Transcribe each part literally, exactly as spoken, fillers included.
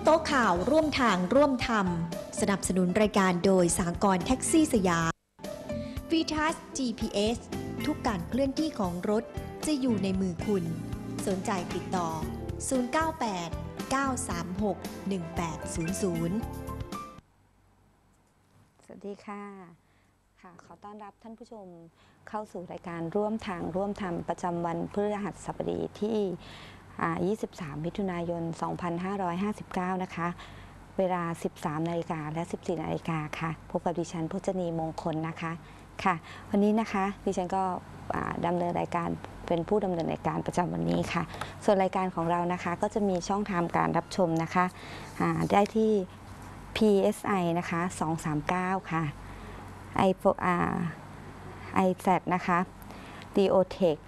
โต๊ะข่าวร่วมทางร่วมธรรมสนับสนุนรายการโดยสหกรณ์แท็กซี่สยาม วีทัส จี พี เอส ทุกการเคลื่อนที่ของรถจะอยู่ในมือคุณสนใจติดต่อศูนย์ เก้า แปด เก้า สาม หก หนึ่ง แปด ศูนย์ ศูนย์สวัสดีค่ะค่ะขอต้อนรับท่านผู้ชมเข้าสู่รายการร่วมทางร่วมธรรมประจำวันพฤหัสบดีที่ยี่สิบสามมิถุนายนสองพันห้าร้อยห้าสิบเก้านะคะเวลา สิบสามนาฬิกาและ สิบสี่นาฬิกาค่ะพบกับดิฉันพจนีมงคลนะคะค่ะวันนี้นะคะดิฉันก็ดำเนินรายการเป็นผู้ดำเนินรายการประจำวันนี้ค่ะส่วนรายการของเรานะคะก็จะมีช่องทางการรับชมนะคะได้ที่ พี เอส ไอ นะคะสองสามเก้าค่ะ ไอ ไอ แซด นะคะ ดี โอ เทค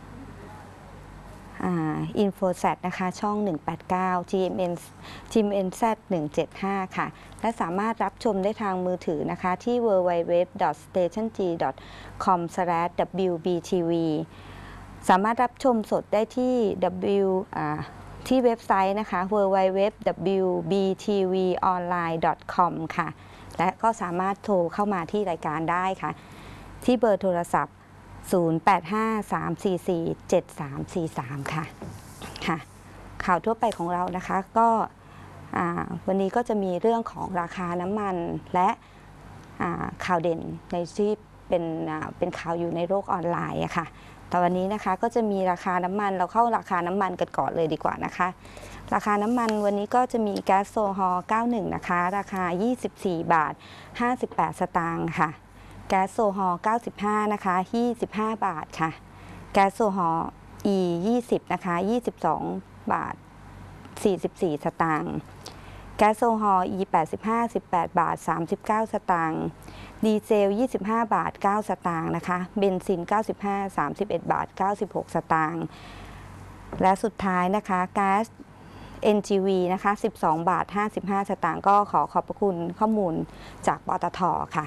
อ่า อินโฟแซด นะคะช่องหนึ่งแปดเก้า จี เอ็ม เอ็น จี เอ็ม เอ็น แซด หนึ่งเจ็ดห้า ค่ะและสามารถรับชมได้ทางมือถือนะคะที่ ดับเบิลยู ดับเบิลยู ดับเบิลยู ดอท สเตชันจี ดอท คอม สแลช ดับเบิลยู บี ที วี สามารถรับชมสดได้ที่ W อ่าที่เว็บไซต์นะคะ ดับเบิลยู ดับเบิลยู ดับเบิลยู ดับเบิลยู ดอท บี ที วี ออนไลน์ ดอท คอม ค่ะและก็สามารถโทรเข้ามาที่รายการได้ค่ะที่เบอร์โทรศัพท์ศูนย์ แปด ห้า สาม สี่ สี่ เจ็ด สาม สี่ สาม ค่ะค่ะข่าวทั่วไปของเรานะคะก็วันนี้ก็จะมีเรื่องของราคาน้ำมันและข่าวเด่นในที่เป็นเป็นข่าวอยู่ในโลกออนไลน์อะค่ะแต่วันนี้นะคะก็จะมีราคาน้ำมันเราเข้าราคาน้ำมันกันก่อนเลยดีกว่านะคะราคาน้ำมันวันนี้ก็จะมีแก๊สโซฮอล์เก้าสิบเอ็ดนะคะราคายี่สิบสี่บาทห้าสิบแปดสตางค์ค่ะแก๊สโซฮอล์เก้าสิบห้านะคะยี่สิบห้าบาทค่ะแก๊สโซฮอล์ E ยี่สิบนะคะยี่สิบสองบาทสี่สิบสี่สตางค์แก๊สโซฮอล์ E แปดสิบห้า สิบแปดบาทสามสิบเก้าสตางค์ดีเซลยี่สิบห้าบาทเก้าสตางค์นะคะเบนซินเก้าสิบห้า สามสิบเอ็ดบาทเก้าสิบหกสตางค์และสุดท้ายนะคะแก๊ส เอ็น จี วี นะคะสิบสองบาทห้าสิบห้าสตางค์ก็ขอขอบพระคุณข้อมูลจากปตท.ค่ะ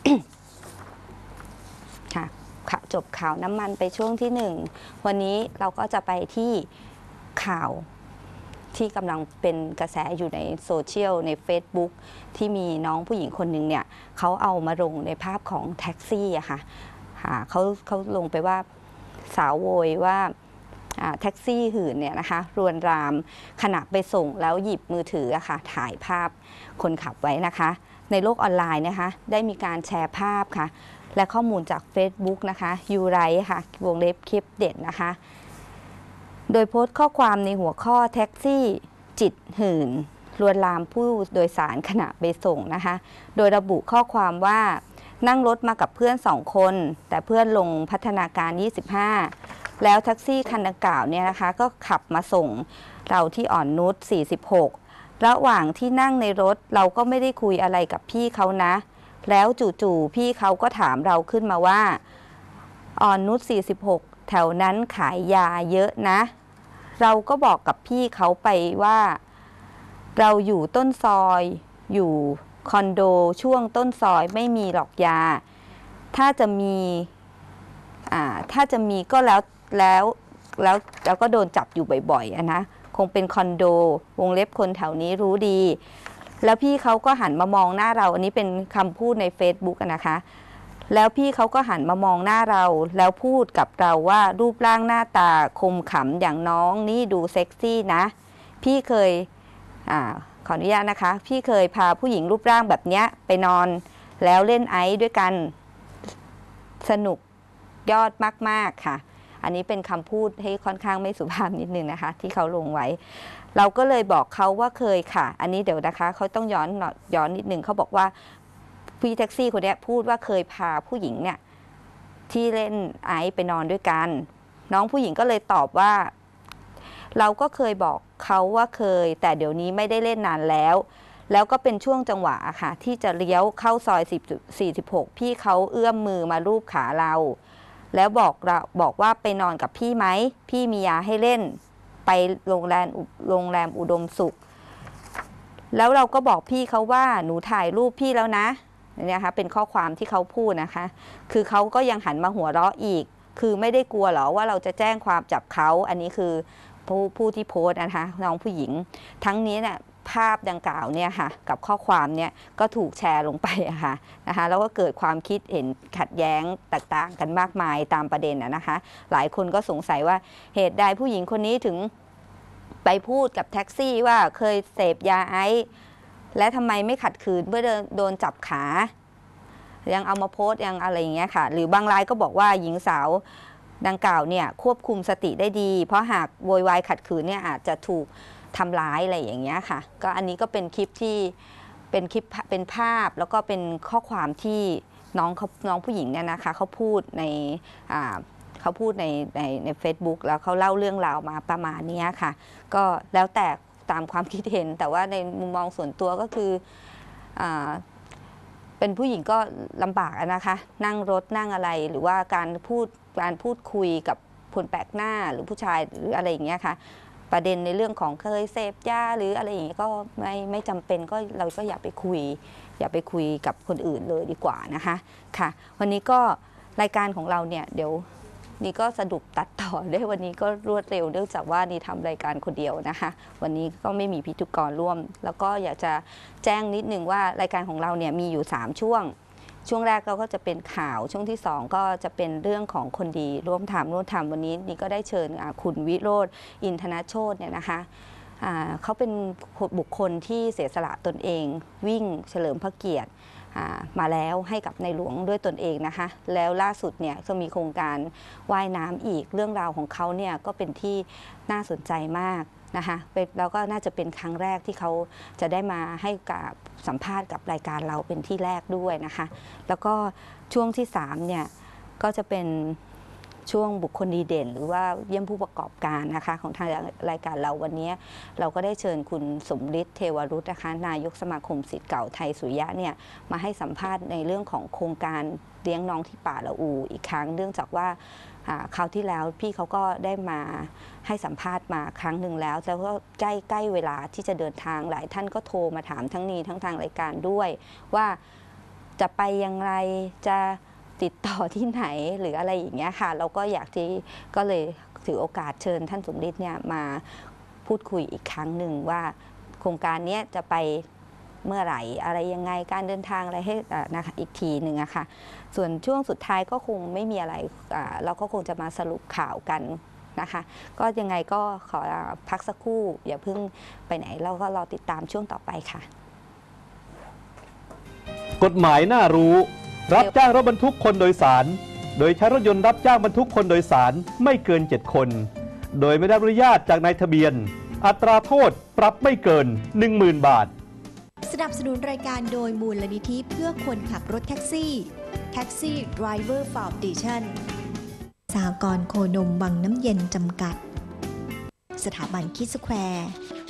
ค่ะจบข่าวน้ำมันไปช่วงที่หนึ่งวันนี้เราก็จะไปที่ข่าวที่กำลังเป็นกระแสอยู่ในโซเชียลใน Facebook ที่มีน้องผู้หญิงคนหนึ่งเนี่ยเขาเอามาลงในภาพของแท็กซี่อะค่ะเขาเขาลงไปว่าสาวโวยว่าแท็กซี่หื่นเนี่ยนะคะรวนรามขณะไปส่งแล้วหยิบมือถืออะค่ะถ่ายภาพคนขับไว้นะคะในโลกออนไลน์นะคะได้มีการแชร์ภาพค่ะและข้อมูลจาก Facebook นะคะยูไรค่ะวงเล็บคลิปเด็ดนะคะโดยโพสต์ข้อความในหัวข้อแท็กซี่จิตหื่นลวนลามผู้โดยสารขณะไปส่งนะคะโดยระบุข้อความว่านั่งรถมากับเพื่อนสองคนแต่เพื่อนลงพัฒนาการยี่สิบห้าแล้วแท็กซี่คันดังกล่าวเนี่ยนะคะก็ขับมาส่งเราที่อ่อนนุชสี่สิบหกระหว่างที่นั่งในรถเราก็ไม่ได้คุยอะไรกับพี่เขานะแล้วจู่ๆพี่เขาก็ถามเราขึ้นมาว่าอ่อนนุชสี่สิบหกแถวนั้นขายยาเยอะนะเราก็บอกกับพี่เขาไปว่าเราอยู่ต้นซอยอยู่คอนโดช่วงต้นซอยไม่มีหรอกยาถ้าจะมีอ่าถ้าจะมีก็แล้วแล้วแล้วแล้วก็โดนจับอยู่บ่อยๆนะคงเป็นคอนโดวงเล็บคนแถวนี้รู้ดีแล้วพี่เขาก็หันมามองหน้าเราอันนี้เป็นคำพูดใน Facebook นะคะแล้วพี่เขาก็หันมามองหน้าเราแล้วพูดกับเราว่ารูปร่างหน้าตาคมขำอย่างน้องนี่ดูเซ็กซี่นะพี่เคยอ่าขออนุญาตนะคะพี่เคยพาผู้หญิงรูปร่างแบบเนี้ยไปนอนแล้วเล่นไอซ์ด้วยกันสนุกยอดมากๆค่ะอันนี้เป็นคำพูดให้ค่อนข้างไม่สุภาพนิดนึงนะคะที่เขาลงไว้เราก็เลยบอกเขาว่าเคยค่ะอันนี้เดี๋ยวนะคะเขาต้องย้อนย้อนนิดนึงเขาบอกว่าพี่แท็กซี่คนนี้พูดว่าเคยพาผู้หญิงเนี่ยที่เล่นไอซ์ไปนอนด้วยกันน้องผู้หญิงก็เลยตอบว่าเราก็เคยบอกเขาว่าเคยแต่เดี๋ยวนี้ไม่ได้เล่นนานแล้วแล้วก็เป็นช่วงจังหวะค่ะที่จะเลี้ยวเข้าซอยสี่สิบหกพี่เขาเอื้อมมือมาลูบขาเราแล้วบอกเราบอกว่าไปนอนกับพี่ไหมพี่มียาให้เล่นไปโรงแรมโรงแรมอุดมสุขแล้วเราก็บอกพี่เขาว่าหนูถ่ายรูปพี่แล้วนะเนี่ยค่ะเป็นข้อความที่เขาพูดนะคะคือเขาก็ยังหันมาหัวเราะอีกคือไม่ได้กลัวหรอว่าเราจะแจ้งความจับเขาอันนี้คือผู้ผู้ที่โพสต์นะคะน้องผู้หญิงทั้งนี้เนี่ยภาพดังกล่าวเนี่ยค่ะกับข้อความเนี่ยก็ถูกแชร์ลงไปอะค่ะนะคะแล้วก็เกิดความคิดเห็นขัดแย้งต่างๆกันมากมายตามประเด็นนะคะหลายคนก็สงสัยว่าเหตุใดผู้หญิงคนนี้ถึงไปพูดกับแท็กซี่ว่าเคยเสพยาไอซ์และทำไมไม่ขัดขืนเมื่อโดนจับขายังเอามาโพสต์ยังอะไรอย่างเงี้ยค่ะหรือบางรายก็บอกว่าหญิงสาวดังกล่าวเนี่ยควบคุมสติได้ดีเพราะหากโวยวายขัดขืนเนี่ยอาจจะถูกทำร้ายอะไรอย่างเงี้ยค่ะก็อันนี้ก็เป็นคลิปที่เป็นคลิปเป็นภาพแล้วก็เป็นข้อความที่น้องเขาน้องผู้หญิงเนี่ยนะคะเขาพูดในอ่าเขาพูดในในใน Facebook แล้วเขาเล่าเรื่องราวมาประมาณนี้ค่ะก็แล้วแต่ตามความคิดเห็นแต่ว่าในมุมมองส่วนตัวก็คืออ่าเป็นผู้หญิงก็ลำบากนะคะนั่งรถนั่งอะไรหรือว่าการพูดการพูดคุยกับคนแปลกหน้าหรือผู้ชายหรืออะไรอย่างเงี้ยค่ะประเด็นในเรื่องของเคยเสพยาหรืออะไรอย่างเงี้ยก็ไม่ไม่จำเป็นก็เราก็อย่าไปคุยอย่าไปคุยกับคนอื่นเลยดีกว่านะคะค่ะวันนี้ก็รายการของเราเนี่ยเดี๋ยวนี่ก็สรุปตัดต่อได้วันนี้ก็รวดเร็วเนื่องจากว่านี่ทำรายการคนเดียวนะคะวันนี้ก็ไม่มีพิธีกรร่วมแล้วก็อยากจะแจ้งนิดนึงว่ารายการของเราเนี่ยมีอยู่สามช่วงช่วงแรกเราก็จะเป็นข่าวช่วงที่สองก็จะเป็นเรื่องของคนดีร่วมทำร่วมทำวันนี้นี่ก็ได้เชิญคุณวิโรจน์อินทนโชติเนี่ยนะคะเขาเป็นบุคคลที่เสียสละตนเองวิ่งเฉลิมพระเกียรติมาแล้วให้กับในหลวงด้วยตนเองนะคะแล้วล่าสุดเนี่ยจะมีโครงการว่ายน้ำอีกเรื่องราวของเขาเนี่ยก็เป็นที่น่าสนใจมากนะคะแล้วก็น่าจะเป็นครั้งแรกที่เขาจะได้มาให้กับสัมภาษณ์กับรายการเราเป็นที่แรกด้วยนะคะแล้วก็ช่วงที่สามเนี่ยก็จะเป็นช่วงบุคคลดีเด่นหรือว่าเยี่ยมผู้ประกอบการนะคะของทางรายการเราวันนี้เราก็ได้เชิญคุณสมฤทธิ์เทวรุตนะคะนายกสมาคมศิษย์เก่าไทยสุริยะเนี่ยมาให้สัมภาษณ์ในเรื่องของโครงการเลี้ยงน้องที่ป่าละอูอีกครั้งเนื่องจากว่าคราวที่แล้วพี่เขาก็ได้มาให้สัมภาษณ์มาครั้งหนึ่งแล้วแล้วก็ใกล้ใกล้เวลาที่จะเดินทางหลายท่านก็โทรมาถามทั้งนี้ทั้งทางรายการด้วยว่าจะไปอย่างไรจะติดต่อที่ไหนหรืออะไรอย่างเงี้ยค่ะเราก็อยากที่ก็เลยถือโอกาสเชิญท่านสมฤทธิ์เนี่ยมาพูดคุยอีกครั้งหนึ่งว่าโครงการนี้จะไปเมื่อไหร่อะไรยังไงการเดินทางอะไรให้นะคะอีกทีหนึ่งอะค่ะส่วนช่วงสุดท้ายก็คงไม่มีอะไรเราก็คงจะมาสรุปข่าวกันนะคะก็ยังไงก็ขอพักสักครู่อย่าเพิ่งไปไหนเราก็รอติดตามช่วงต่อไปค่ะกฎหมายน่ารู้รับจ้างรถบรรทุกคนโดยสารโดยใช้รถยนต์รับจ้างบรรทุกคนโดยสารไม่เกินเจ็ดคนโดยไม่ได้รับอนุญาตจากนายทะเบียนอัตราโทษปรับไม่เกิน หนึ่งหมื่น บาทสนับสนุนรายการโดยมูลนิธิเพื่อคนขับรถแท็กซี่ Taxi Driver Foundation สหกรณ์โคนมวังน้ำเย็นจำกัดสถาบันคิดสแควร์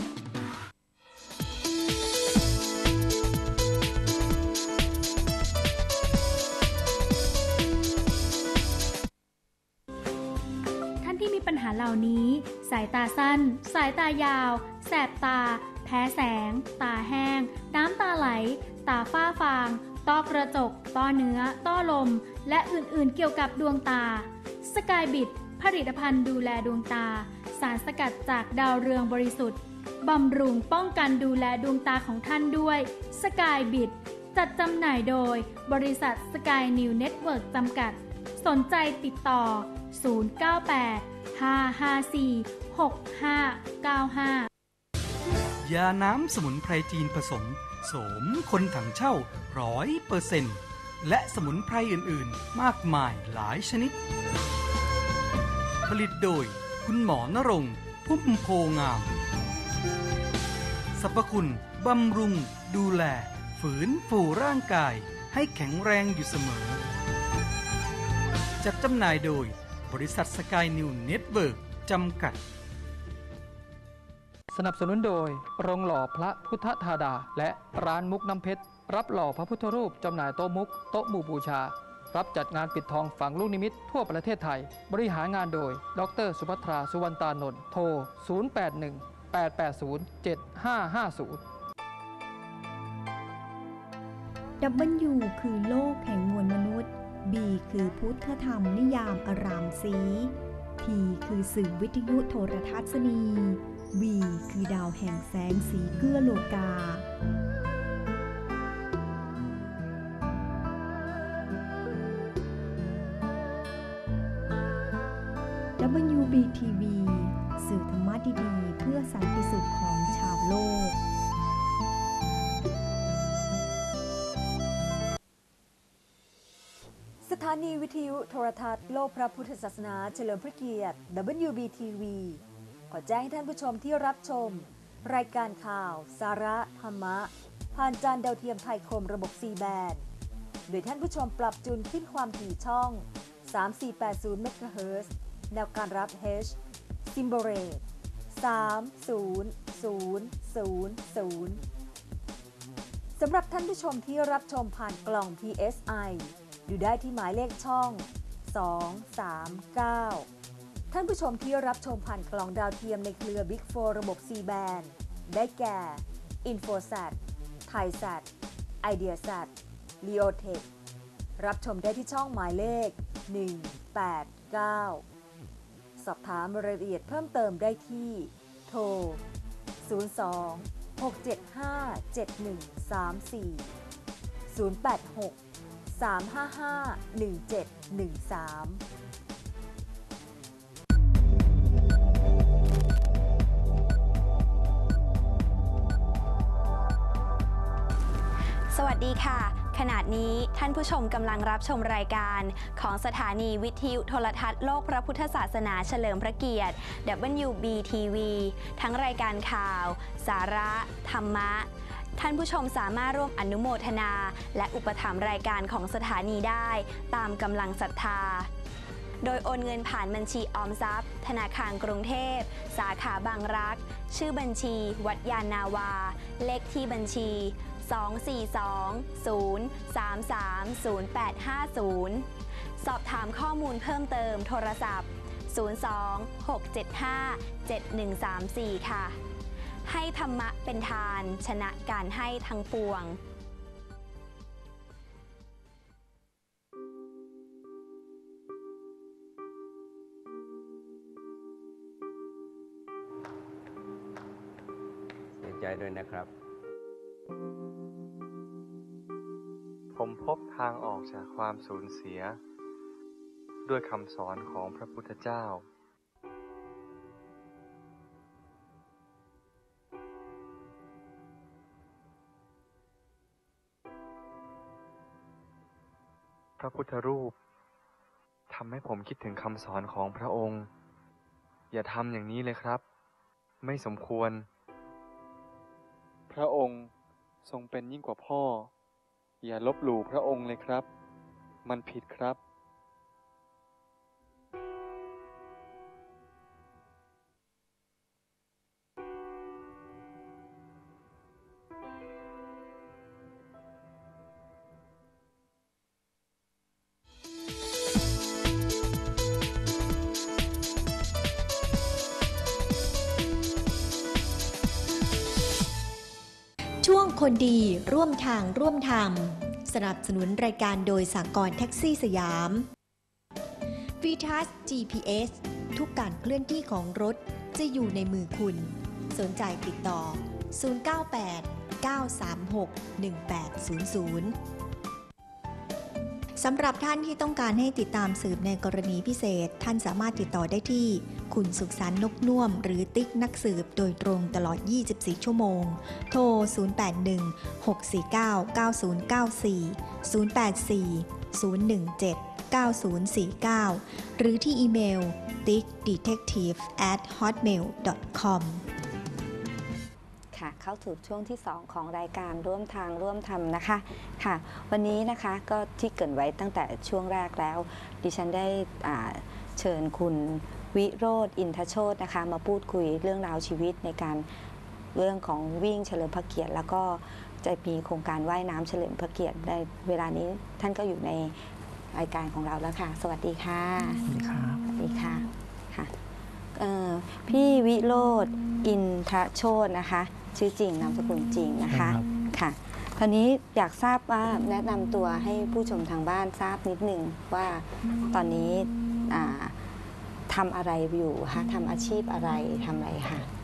ปัญหาเหล่านี้สายตาสั้นสายตายาวแสบตาแพ้แสงตาแห้งน้ำตาไหลตาฝ้าฟางต้อกระจกต้อเนื้อต้อลมและอื่นๆเกี่ยวกับดวงตาสกายบิดผลิตภัณฑ์ดูแลดวงตาสารสกัดจากดาวเรืองบริสุทธิ์บำรุงป้องกันดูแลดวงตาของท่านด้วยสกายบิดจัดจำหน่ายโดยบริษัทสกายนิวเน็ตเวิร์กจำกัดสนใจติดต่อศูนย์ เก้า แปด ห้า ห้า สี่ หก ห้า เก้า ห้ายาน้ำสมุนไพรจีนผสมโสมคนถังเช่า ร้อยเปอร์เซ็นต์ และสมุนไพรอื่นๆมากมายหลายชนิดผลิตโดยคุณหมอนรงค์พุ่มโพงามสรรพคุณบำรุงดูแลฝืนฟูร่างกายให้แข็งแรงอยู่เสมอจัดจำหน่ายโดยบริษัทสกายนิวเน็ตเวิร์กจำกัดสนับสนุนโดยโรงหล่อพระพุทธธาดาและร้านมุกน้ำเพชรรับหล่อพระพุทธรูปจำหน่ายโต๊ะมุกโต๊ะหมู่บูชารับจัดงานปิดทองฝังลูกนิมิตทั่วประเทศไทยบริหารงานโดยดร.สุภัทราสุวรรณตานนท์โทรศูนย์ แปด หนึ่ง แปด แปด ศูนย์ เจ็ด ห้า ห้า ศูนย์ดับเบิลยูคือโลกแห่งมวลมนุษย์ B คือพุทธธรรมนิยามอารามสี T คือสื่อวิทยุโทรทัศนี V คือดาวแห่งแสงสีเกื้อโลกา ดับเบิลยู บี ที วี สื่อธรรมะดีๆเพื่อสันติสุขของชาวโลกสถานีวิทยุโทรทัศน์โลกพระพุทธศาสนาเฉลิมพระเกียรติ ดับเบิลยู บี ที วี ขอแจ้งให้ท่านผู้ชมที่รับชม รายการข่าว สาระ ธรรมะ ผ่านจานดาวเทียมไทยคมระบบ ซี แบนด์ โดยท่านผู้ชมปรับจูนขึ้นความถี่ช่อง สามสี่แปดศูนย์ เมกะเฮิรตซ์ แนวการรับ H Symbol Rate สามศูนย์ศูนย์ศูนย์ศูนย์ สำหรับท่านผู้ชมที่รับชมผ่านกล่อง พี เอส ไอ ดูได้ที่หมายเลขช่อง สอง สาม เก้า ท่านผู้ชมที่รับชมผ่านกล่องดาวเทียมในเครือ Big โฟร์ ระบบ ซี แบนด์ ได้แก่ Infosat Thaisat Ideasat Leotech รับชมได้ที่ช่องหมายเลข หนึ่ง แปด เก้า สอบถามรายละเอียดเพิ่มเติมได้ที่โทร ศูนย์ สอง หก เจ็ด ห้า เจ็ด หนึ่ง สาม สี่ ศูนย์ แปด หก สาม ห้า ห้า หนึ่ง เจ็ด หนึ่ง สามสวัสดีค่ะ ขณะนี้ท่านผู้ชมกำลังรับชมรายการของสถานีวิทยุโทรทัศน์โลกพระพุทธศาสนาเฉลิมพระเกียรติ ดับเบิลยู บี ที วี ทั้งรายการข่าว สาระ ธรรมะ ท่านผู้ชมสามารถร่วมอนุโมทนาและอุปถัมภ์รายการของสถานีได้ตามกำลังศรัทธา โดยโอนเงินผ่านบัญชีออมทรัพย์ ธนาคารกรุงเทพสาขาบางรัก ชื่อบัญชีวัดยานนาวา เลขที่บัญชี สอง สี่ สอง ศูนย์ สาม สาม ศูนย์ แปด ห้า ศูนย์ สอบถามข้อมูลเพิ่มเติมโทรศัพท์ ศูนย์ สอง หก เจ็ด ห้า เจ็ด หนึ่ง สาม สี่ ค่ะ ให้ธรรมะเป็นทานชนะการให้ทั้งปวงเสียใจด้วยนะครับผมพบทางออกจากความสูญเสีย ด้วยคำสอนของพระพุทธเจ้า พระพุทธรูปทำให้ผมคิดถึงคำสอนของพระองค์ อย่าทำอย่างนี้เลยครับ ไม่สมควร พระองค์ทรงเป็นยิ่งกว่าพ่อ อย่าลบหลู่พระองค์เลยครับ มันผิดครับช่วงคนดีร่วมทางร่วมธรรมสนับสนุนรายการโดยสหกรณ์แท็กซี่สยาม วี ทัส จี พี เอส ทุกการเคลื่อนที่ของรถจะอยู่ในมือคุณ สนใจติดต่อ ศูนย์ เก้า แปด เก้า สาม หก หนึ่ง แปด ศูนย์ ศูนย์ สำหรับท่านที่ต้องการให้ติดตามสืบในกรณีพิเศษ ท่านสามารถติดต่อได้ที่คุณสุขสันต์นกน่วมหรือติ๊กนักสืบโดยตรงตลอด ยี่สิบสี่ ชั่วโมง โทร ศูนย์ แปด หนึ่ง หก สี่ เก้า เก้า ศูนย์ เก้า สี่ ศูนย์ แปด สี่ ศูนย์ หนึ่ง เจ็ด เก้า ศูนย์ สี่ เก้า หรือที่อีเมล ติ๊ก ดีเทคทีฟ แอท ฮอตเมล ดอท คอมค่ะเข้าสู่ช่วงที่สองของรายการร่วมทางร่วมธรรมนะคะค่ะวันนี้นะคะก็ที่เกริ่นไว้ตั้งแต่ช่วงแรกแล้ว ดิฉันได้อ่าเชิญคุณวิโรจน์อินทโชตินะคะมาพูดคุยเรื่องราวชีวิตในการเรื่องของวิ่งเฉลิมพระเกียรติแล้วก็จะมีโครงการว่ายน้ำเฉลิมพระเกียรติในเวลานี้ท่านก็อยู่ในรายการของเราแล้วค่ะสวัสดีค่ะสวัสดีครับสวัสดีค่ะค่ะพี่วิโรจน์อินทโชตินะคะชื่อจริงนามสกุลจริงนะคะค่ะคราวนี้อยากทราบว่าแนะนำตัวให้ผู้ชมทางบ้านทราบนิดนึงว่าตอนนี้ทำอะไรอยู่คะทำอาชีพอะไรทำอะไรคะ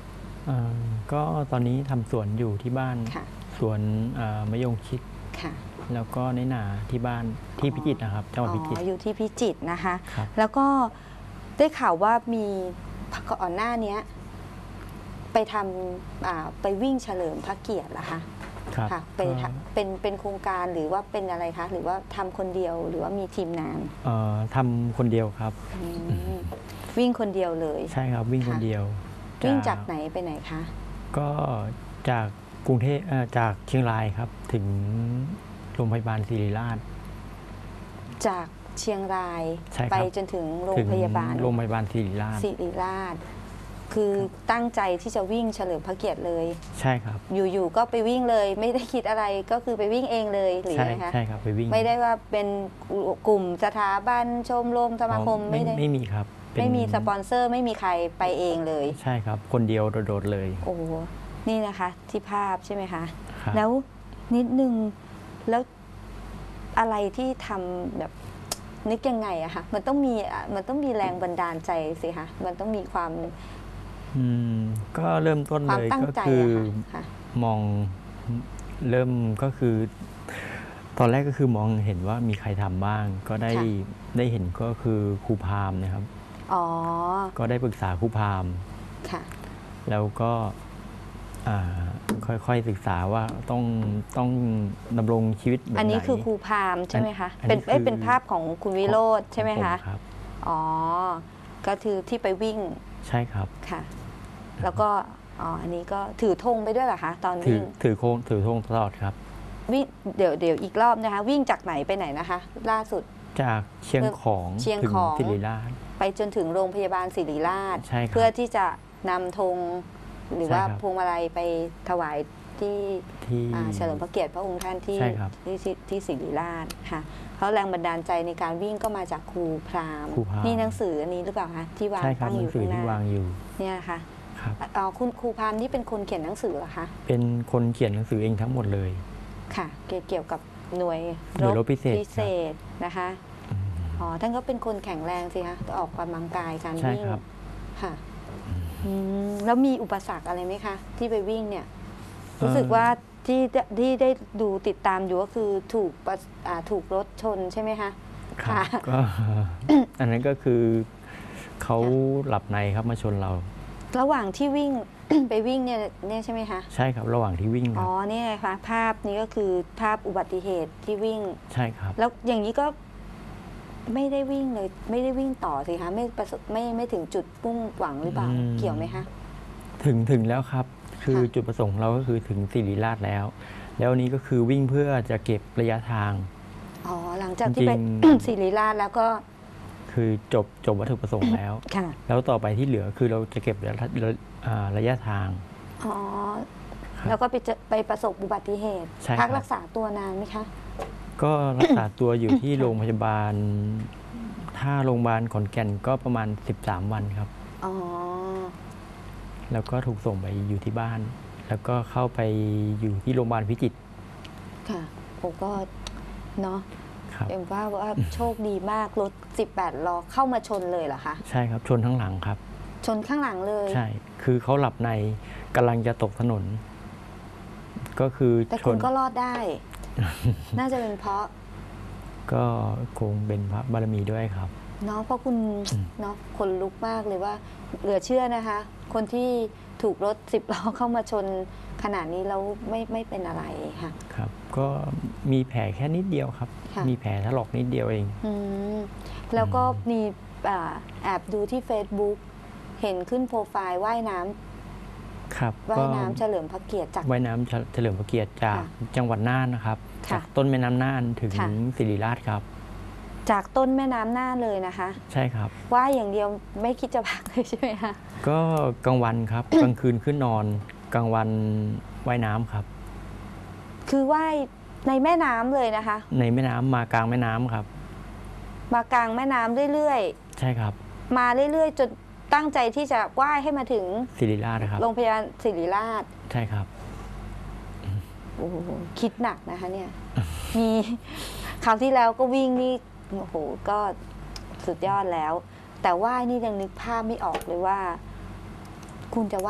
อ่าก็ตอนนี้ทำสวนอยู่ที่บ้านค่ะสวนอ่ามะยงชิดค่ะแล้วก็ในนาที่บ้านที่พิจิตรนะครับจังหวัดพิจิตรอ๋ออยู่ที่พิจิตรนะคะครับแล้วก็ได้ข่าวว่ามีก่อนหน้านี้ไปทำอ่าไปวิ่งเฉลิมพระเกียรติเหรอคะครับค่ะไปก็ทำเป็นเป็นโครงการหรือว่าเป็นอะไรคะ หรือว่าทำคนเดียวหรือว่ามีทีมงานเอ่อทำคนเดียวครับอืมวิ่งคนเดียวเลยใช่ครับวิ่งคนเดียววิ่งจากไหนไปไหนคะก็จากกรุงเทพเอ่อจากเชียงรายครับถึงโรงพยาบาลศิริราชจากเชียงรายใช่ครับไปจนถึงโรงถึงพยาบาลโรงพยาบาลศิริราชศิริราช คือตั้งใจที่จะวิ่งเฉลิมพระเกียรติเลยใช่ครับอยู่ๆก็ไปวิ่งเลย ไม่ได้คิดอะไรก็คือไปวิ่งเองเลยหรือใช่ไงคะใช่ครับไปวิ่งไม่ได้ว่าเป็นกลุ่มสถาบันชมรมสมาคมอ๋อไม่ได้ไม่มีครับเป็นไม่มีสปอนเซอร์ไม่มีใครไปเองเลยใช่ครับคนเดียวโดดๆเลยโอ้โหนี่นะคะที่ภาพใช่ไหมคะครับแล้วนิดนึงแล้วอะไรที่ทำแบบนึกยังไงอะคะมันต้องมีอะมันต้องมีแรงบันดาลใจสิคะมันต้องมีความอืมก็เริ่มต้นความเลยตั้งก็ใจคืออะค่ะค่ะมองเริ่มก็คือ ตอนแรกก็คือมองเห็นว่ามีใครทำบ้าง ก็ได้ค่ะได้เห็นก็คือครูพราหมณ์นะครับอ๋อก็ได้ปรึกษาครูพราหมณ์ค่ะแล้วก็อ่าค่อยๆศึกษาว่าต้องต้องดำรงชีวิตแบบไหนอันนี้คือครูพราหมณ์ใช่ไหมคะอันเป็นนี้เอ้ยคือเป็นภาพของคุณวิโรธใช่ไหมของผคะครับอ๋อ ก็คือที่ไปวิ่งใช่ครับค่ะ แล้วก็ อ๋อ อันนี้ก็ถือธงไปด้วยเหรอคะ ตอนถือวิ่งถือโค้งถือธงตลอดครับวิ่ง เดี๋ยวเดี๋ยวอีกรอบนะคะ วิ่งจากไหนไปไหนนะคะ ล่าสุดจากเชียงของเชียงถึงของศิริราชไปจนถึงโรงพยาบาลศิริราชใช่ครับเพื่อที่จะนำธงหรือใช่ว่าครับพวงมาลัยไปถวายที่ที่อ่าเฉลิมพระเกียรติพระองค์ท่านที่ใช่ครับที่ที่ที่ศิริราชค่ะเพราะแรงบันดาลใจในการวิ่งก็มาจากครูพราหมณ์ครูพราหมณ์นี่หนังสืออันนี้หรือเปล่าคะที่วางใช่ครับตั้งหอนังยู่สือข้างหที่น้าวางอยู่เนี่ยนะคะครับอ๋อคุณครูพราหมณ์นี่เป็นคนเขียนหนังสือเหรอคะเป็นคนเขียนหนังสือเองทั้งหมดเลยค่ะ เกี่ยวเกี่ยวกับหน่วยหน่วยรบพิเศษพิเศษนะคะอืมอ๋อท่านก็เป็นคนแข็งแรงสิคะออกกำลังกายการใช่วิ่งครับค่ะอืมแล้วมีอุปสรรคอะไรไหมคะ ที่ไปวิ่งเนี่ย รู้สึกว่าที่ที่ได้ดูติดตามอยู่ก็คือถูกประอ่าถูกรถชนใช่ไหมคะครับค่ะก็ อันนั้นก็คือเขาหลับในครับมาชนเราระหว่างที่วิ่ง ไปวิ่งเนี่ยเนี่ยใช่ไหมคะใช่ครับระหว่างที่วิ่งคอ๋รัอบ เนี่ยไงคะภาพนี้ก็คือภาพอุบัติเหตุที่วิ่งใช่ครับแล้วอย่างนี้ก็ไม่ได้วิ่งเลย ไม่ได้วิ่งต่อสิคะไม่ประสบไม่ไม่ถึงจุดมุ่งหวังหรือเปล่าอืมเกี่ยวไหมคะถึงถึงแล้วครับ คือค่ะจุดประสงค์เราก็คือถึงศิริราชแล้ว แล้วอันนี้ก็คือวิ่งเพื่อจะเก็บระยะทางอ๋อหลังจากที่ไปจริงศิริราชแล้วก็คือจบจบวัตถุประสงค์แล้วค่ะแล้วต่อไปที่เหลือคือเราจะเก็บระยะระอ่าระยะทางอ๋อครับแล้วก็ไปเจอไปประสบอุบัติเหตุใช่ครับพักรักษาตัวนานไหมคะก็รักษาตัวอยู่ที่โรงพยาบาล ถ้าโรงพยาบาลขอนแก่นก็ประมาณ สิบสาม วันครับอ๋อแล้วก็ถูกส่งไปอยู่ที่บ้าน แล้วก็เข้าไปอยู่ที่โรงพยาบาลพิจิตรค่ะผมก็เนาะครับเอ็มว่าว่าโชคดีมากรถสิบแปดล้อเข้ามาชนเลยเหรอคะใช่ครับชนทั้งหลังครับชนข้างหลังเลยใช่ คือเขาหลับในกำลังจะตกถนน ก็คือแต่ชคุณนก็รอดได้ น่าจะเป็นเพราะก็คงเป็นพระบารมีด้วยครับเนาะเพราะคุณอืมเนาะคนลุกมากเลยว่า เหลือเชื่อนะคะ คนที่ถูกรถสิบล้อเข้ามาชนขนาดนี้แล้วไม่ไม่เป็นอะไรค่ะครับ ก็มีแผลแค่นิดเดียวครับค่ะมีแผลถลอกนิดเดียวเองอืมแล้วก็อืมมีอ่าแอบดูที่ Facebook เห็นขึ้นโปรไฟล์ว่ายน้ำครับว่าก็ยน้ำเฉลิมพระเกียรติจากว่ายน้ำเฉลิมพระเกียรติจากค่ะจังหวัดน่านนะครับค่ะจากต้นแม่น้ำน่านถึงค่ะศิริราชครับจากต้นแม่น้ำน่านเลยนะคะใช่ครับว่ายอย่างเดียวไม่คิดจะพักเลยใช่ไหมคะก็กลางวันครับ กลางคืนขึ้นนอน กลางวันว่ายน้ำครับคือว่ายในแม่น้ำเลยนะคะในแม่น้ำมากลางแม่น้ำครับมากลางแม่น้ำเรื่อยใช่ครับๆ มาเรื่อยๆ จนตั้งใจที่จะว่ายให้มาถึงศิริราชนะครับโรงพยาบาลศิริราชใช่ครับโอ้โหคิดหนักนะคะเนี่ย มีคราวที่แล้วก็วิ่งนี่โอ้โหก็สุดยอดแล้ว แต่ว่ายนี่ยังนึกภาพไม่ออกเลยว่า คุณจะว่าย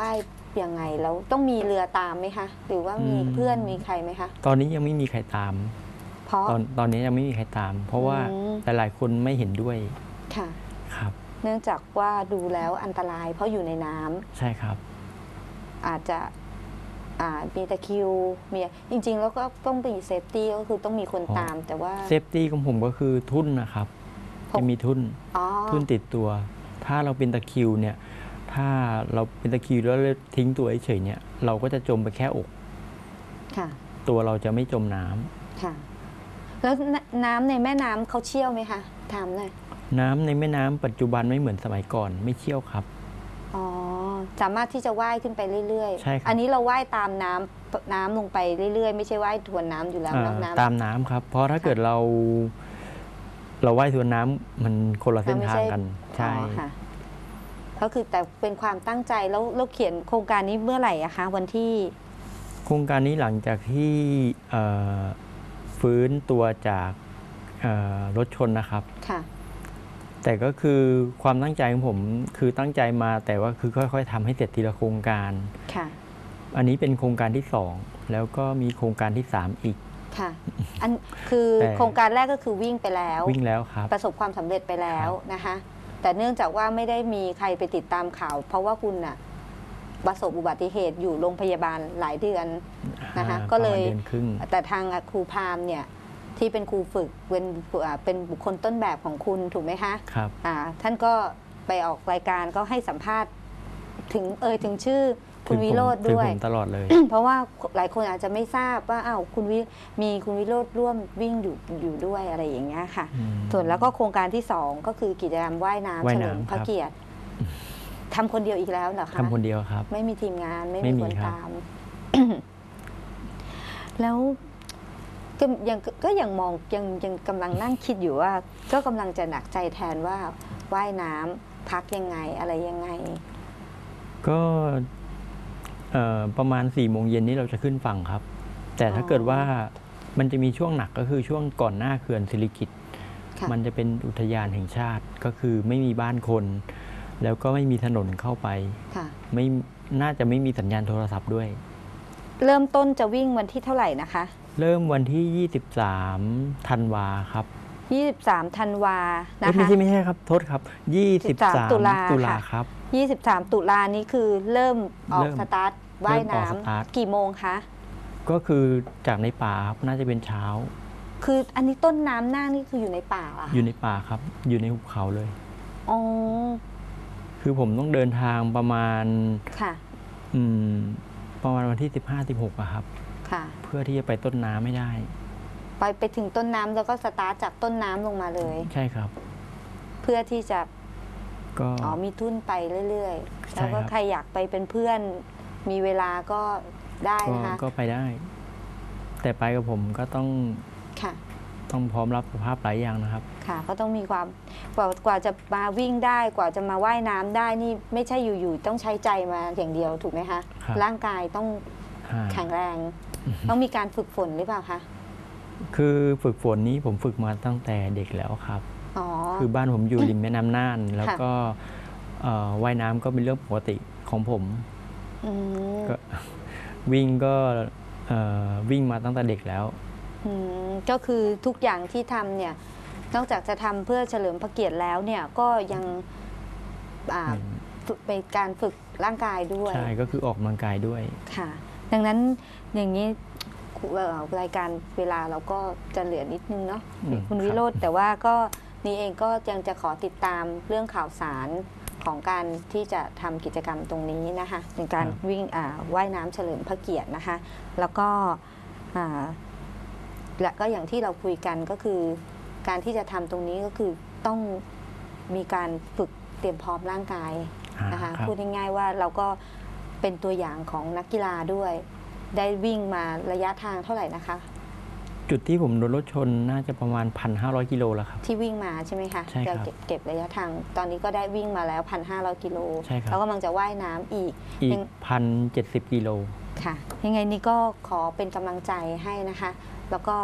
ยังไงแล้วต้องมีเรือตามไหมคะหรือว่ามีอืมเพื่อนมีใครไหมคะตอนนี้ยังไม่มีใครตามเพราะตอนตอนนี้ยังไม่มีใครตาม เพราะว่าอืมหลายๆคนไม่เห็นด้วยค่ะครับเนื่องจากว่าดูแล้วอันตรายเพราะอยู่ในน้ำใช่ครับอาจจะอ่ามีตะคริวมีจริง ๆ แล้วก็ต้องมีเซฟตี้ก็คือต้องมีคนอ๋อตาม แต่ว่าเซฟตี้ของผมก็คือทุ่นนะครับพกจะมีทุ่นอ๋อทุ่นติดตัว ถ้าเราเป็นตะคริวเนี่ย ถ้าเราเป็นตะคริวแล้วเราทิ้งตัวเฉยๆเนี่ย เราก็จะจมไปแค่อกค่ะตัวเราจะไม่จมน้ำค่ะ แล้วนน้ำในแม่น้ำเขาเชี่ยวไหมคะถามหน่อยน้ำในแม่น้ำปัจจุบันไม่เหมือนสมัยก่อน ไม่เชี่ยวครับอ๋อสามารถที่จะว่ายขึ้นไปเรื่อยๆใช่ครับอันนี้เราว่ายตามน้ำน้ำลงไปเรื่อยๆ ไม่ใช่ว่ายทวนน้ำอยู่แล้วอ่านอกน้ำตามน้ำครับ เพราะถ้าเกิดเรา เราว่ายทวนน้ำมันคนละเส้นทางกัน ใช่อ๋อค่ะก็คือแต่เป็นความตั้งใจแล้วเราเขียนโครงการนี้เมื่อไหร่อะคะวันที่โครงการนี้หลังจากที่เอ่อฟื้นตัวจากเอ่อรถชนนะครับค่ะแต่ก็คือความตั้งใจของผมคือตั้งใจมาแต่ว่าคือค่อยๆทำให้เสร็จทีละโครงการค่ะอันนี้เป็นโครงการที่สองแล้วก็มีโครงการที่สามอีกค่ะ อันคือแต่โครงการแรกก็คือวิ่งไปแล้ววิ่งแล้วครับประสบความสำเร็จไปแล้วนะคะ แต่เนื่องจากว่าไม่ได้มีใครไปติดตามข่าว เพราะว่าคุณน่ะประสบอุบัติเหตุอยู่โรงพยาบาลหลายเดือนนะคะอ่าก็เลยประมาณเดือนครึ่งแต่ทางครูพามเนี่ยที่เป็นครูฝึกเป็นอ่าเป็นบุคคลต้นแบบของคุณถูกไหมคะครับอ่าท่านก็ไปออกรายการก็ให้สัมภาษณ์ถึงเอ่ยถึงชื่อคุณวิโรธถึงด้วยผมตลอดเลยเพราะว่าหลายคนอาจจะไม่ทราบว่าอ้าวคุณวิมีคุณวิโรธร่วมวิ่งอยู่อยู่ด้วยอะไรอย่างเงี้ยค่ะอืมส่วนแล้วก็โครงการที่สองก็คือกิจกรรมว่ายน้ำว่าเฉยลิน้ำมพระครับเกียรติทำคนเดียวอีกแล้วเหรอคะทำคนเดียวครับไม่มีทีมงานไม่ไม่มีมีคนครับตาม แล้วก็ยังก็ยังมองยังยังกำลังนั่งคิดอยู่ว่า ก็กำลังจะหนักใจแทนว่าว่ายน้ำพักยังไงอะไรยังไงก็เอ่อประมาณสี่โมงเย็นนี้เราจะขึ้นฝั่งครับ แต่ถ้าอ๋อเกิดว่ามันจะมีช่วงหนักก็คือช่วงก่อนหน้าเขื่อนสิริกิติ์ค่ะมันจะเป็นอุทยานแห่งชาติก็คือไม่มีบ้านคน แล้วก็ไม่มีถนนเข้าไปค่ะไม่น่าจะไม่มีสัญญาณโทรศัพท์ด้วยเริ่มต้นจะวิ่งวันที่เท่าไหร่นะคะเริ่มวันที่ยี่สิบสามธันวาครับยี่สิบสามธันวานะเอ้ยไม่คะใช่ไม่ใช่ครับโทษครับยี่สิบสามตุลาตุลาค่ะครับยี่สิบสามตุลานี้คือเริ่มออกเริ่มสตาร์ทว่ายเริ่มออกสตาร์ทน้ำกี่โมงคะก็คือจากในป่าครับน่าจะเป็นเช้าคืออันนี้ต้นน้ำหน้านี่คืออยู่ในป่าเหรออคะยู่ในป่าครับ อยู่ในหุบเขาเลยอ๋อคือผมต้องเดินทางประมาณค่ะอืมประมาณวันที่สิบห้า สิบหกอะครับค่ะเพื่อที่จะไปต้นน้ำไม่ได้ไปไปถึงต้นน้ำแล้วก็สตาร์ทจากต้นน้ำลงมาเลยใช่ครับเพื่อที่จะก็อ๋อมีทุ่นไปเรื่อยๆใช่แล้วก็ครับใครอยากไปเป็นเพื่อน มีเวลาก็ได้ก็นะคะก็ไปได้ แต่ไปกับผมก็ต้องค่ะต้องพร้อมรับสภาพหลายอย่างนะครับค่ะ ก็ต้องมีความกว่ากว่าจะมาวิ่งได้กว่าจะมาว่ายน้ำได้นี่ไม่ใช่อยู่ๆต้องใช้ใจมาอย่างเดียวถูกไหมคะครับร่างกายต้องอ่าแข็งแรง ต้องมีการฝึกฝนหรือเปล่าคะคือฝึกฝนนี้ผมฝึกมาตั้งแต่เด็กแล้วครับอ๋อคือบ้านผมอยู่ริมแม่น้ำน่าน แล้วค่ะก็เอ่อว่ายน้ำก็เป็นเรื่องปกติของผมอืมก็ วิ่งก็เอ่อวิ่งมาตั้งแต่เด็กแล้วอืมก็คือทุกอย่างที่ทำเนี่ยนอกจากจะทำเพื่อเฉลิมพระเกียรติแล้วเนี่ยก็ยังอ่าอืมฝึกเป็นการฝึกร่างกายด้วยใช่ก็คือออกกำลังกายด้วยค่ะ ดังนั้นอย่างนี้เอ่อรายการเวลาเราก็จะเหลือนิดนึงเนาะอืมคุณครับวิโรจน์แต่ว่าก็นี่เองก็ยังจะขอติดตามเรื่องข่าวสารของการที่จะทำกิจกรรมตรงนี้นะคะเป็นการวิ่งอ่าว่ายน้ำเฉลิมพระเกียรตินะคะ แล้วก็อ่าและก็อย่างที่เราคุยกันก็คือ การที่จะทำตรงนี้ก็คือต้องมีการฝึกเตรียมพร้อมร่างกายอ่านะคะครับพูดง่ายๆว่าเราก็เป็นตัวอย่างของนักกีฬาด้วย ได้วิ่งมาระยะทางเท่าไหร่นะคะจุดที่ผมโดนรถชนน่าจะประมาณ พันห้าร้อย กิโลแล้วครับที่วิ่งมาใช่ไหมคะใช่ครับจะเก็บเก็บระยะทาง ตอนนี้ก็ได้วิ่งมาแล้ว พันห้าร้อย กิโลใช่ครับแล้วกำลังจะว่ายน้ำอีกอีกยังพันเจ็ดสิบกิโลค่ะ ยังไงนี่ก็ขอเป็นกำลังใจให้นะคะ แล้วก็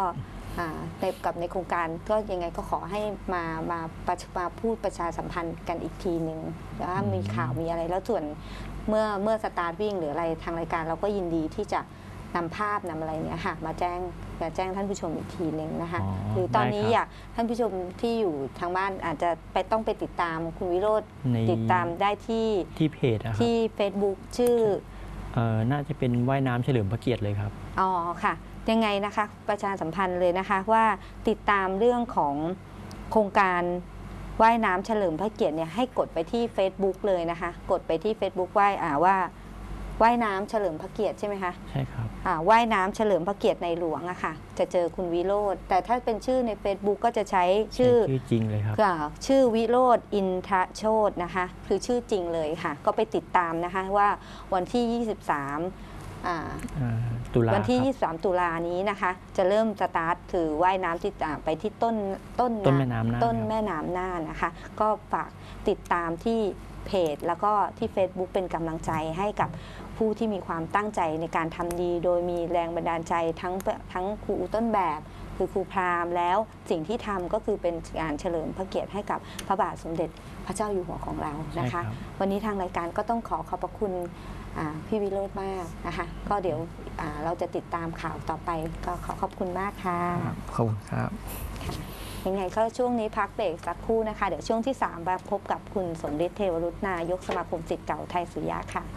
ในกับในโครงการก็ยังไงก็ขอให้มามาประมาพูดประชาสัมพันธ์กันอีกทีหนึ่งว่ามีข่าวมีอะไรแล้วส่วนเมื่อเมื่อสตาร์ทวิ่งหรืออะไรทางรายการเราก็ยินดีที่จะนำภาพนำอะไรเนี้ยค่ะมาแจ้งมาแจ้งท่านผู้ชมอีกทีหนึ่งนะคะหรือตอนนี้อยากท่านผู้ชมที่อยู่ทางบ้านอาจจะไปต้องไปติดตามคุณวิโรจน์ติดตามได้ที่ที่เพจนะครับที่ Facebook ชื่อเอ่อน่าจะเป็นว่ายน้ำเฉลิมพระเกียรติเลยครับอ๋อค่ะยังไงนะคะประชาสัมพันธ์เลยนะคะว่าติดตามเรื่องของโครงการว่ายน้ำเฉลิมพระเกียรติเนี่ยให้กดไปที่ Facebook เลยนะคะกดไปที่ Facebook ว่ายอ่าว่าว่ายน้ำเฉลิมพระเกียรติใช่ไหมคะใช่ครับอ่าว่ายน้ำเฉลิมพระเกียรติในหลวงอะค่ะจะเจอคุณวิโรจน์แต่ถ้าเป็นชื่อใน Facebook ก็จะใช้ชื่อชื่อจริงเลยครับชื่อวิโรจน์อินทรโชตินะคะคือชื่อจริงเลยค่ะก็ไปติดตามนะคะว่าวันที่ยี่สิบสามวันที่ยี่สิบสามตุลานี้นะคะจะเริ่มสตาร์ทถือว่ายน้ำที่ไปที่ต้นต้นต้นแม่น้ำน่านต้นแม่น้ำน่านนะคะก็ฝากติดตามที่เพจแล้วก็ที่ Facebook เป็นกำลังใจให้กับผู้ที่มีความตั้งใจในการทำดีโดยมีแรงบันดาลใจทั้งทั้งครูต้นแบบคือครูพราหมณ์แล้วสิ่งที่ทำก็คือเป็นการเฉลิมพระเกียรติให้กับพระบาทสมเด็จพระเจ้าอยู่หัวของเรานะคะวันนี้ทางรายการก็ต้องขอขอบพระคุณพี่วิโรจน์มากนะคะก็เดี๋ยวเราจะติดตามข่าวต่อไปก็ขอขอบคุณมากค่ะขอบคุณครับยังไงก็ช่วงนี้พักเบรกสักครู่นะคะเดี๋ยวช่วงที่สามมาพบกับคุณสมฤทธิ์เทวรุตนายกสมาคมศิษย์เก่าไทยสุริยะค่ะ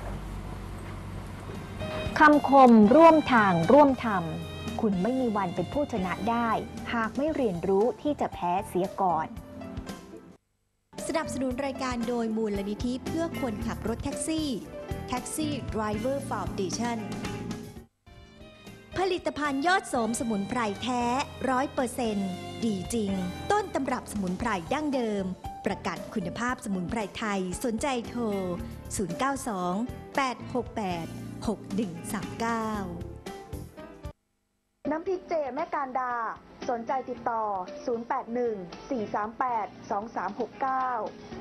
คำคมร่วมทางร่วมธรรมคุณไม่มีวันเป็นผู้ชนะได้หากไม่เรียนรู้ที่จะแพ้เสียก่อนสนับสนุนรายการโดยมูลนิธิเพื่อคนขับรถแท็กซี่แท็กซี่ Driver Foundation ผลิตภัณฑ์ยอดโสมสมุนไพรแท้ ร้อยเปอร์เซ็นต์ ดีจริงต้นตำรับสมุนไพรดั้งเดิมประกาศคุณภาพสมุนไพรไทยสนใจโทรศูนย์ เก้า สอง แปด หก แปด หก หนึ่ง สาม เก้าน้ำพริกเจแม่การดาสนใจติดต่อศูนย์ แปด หนึ่ง สี่ สาม แปด สอง สาม หก เก้า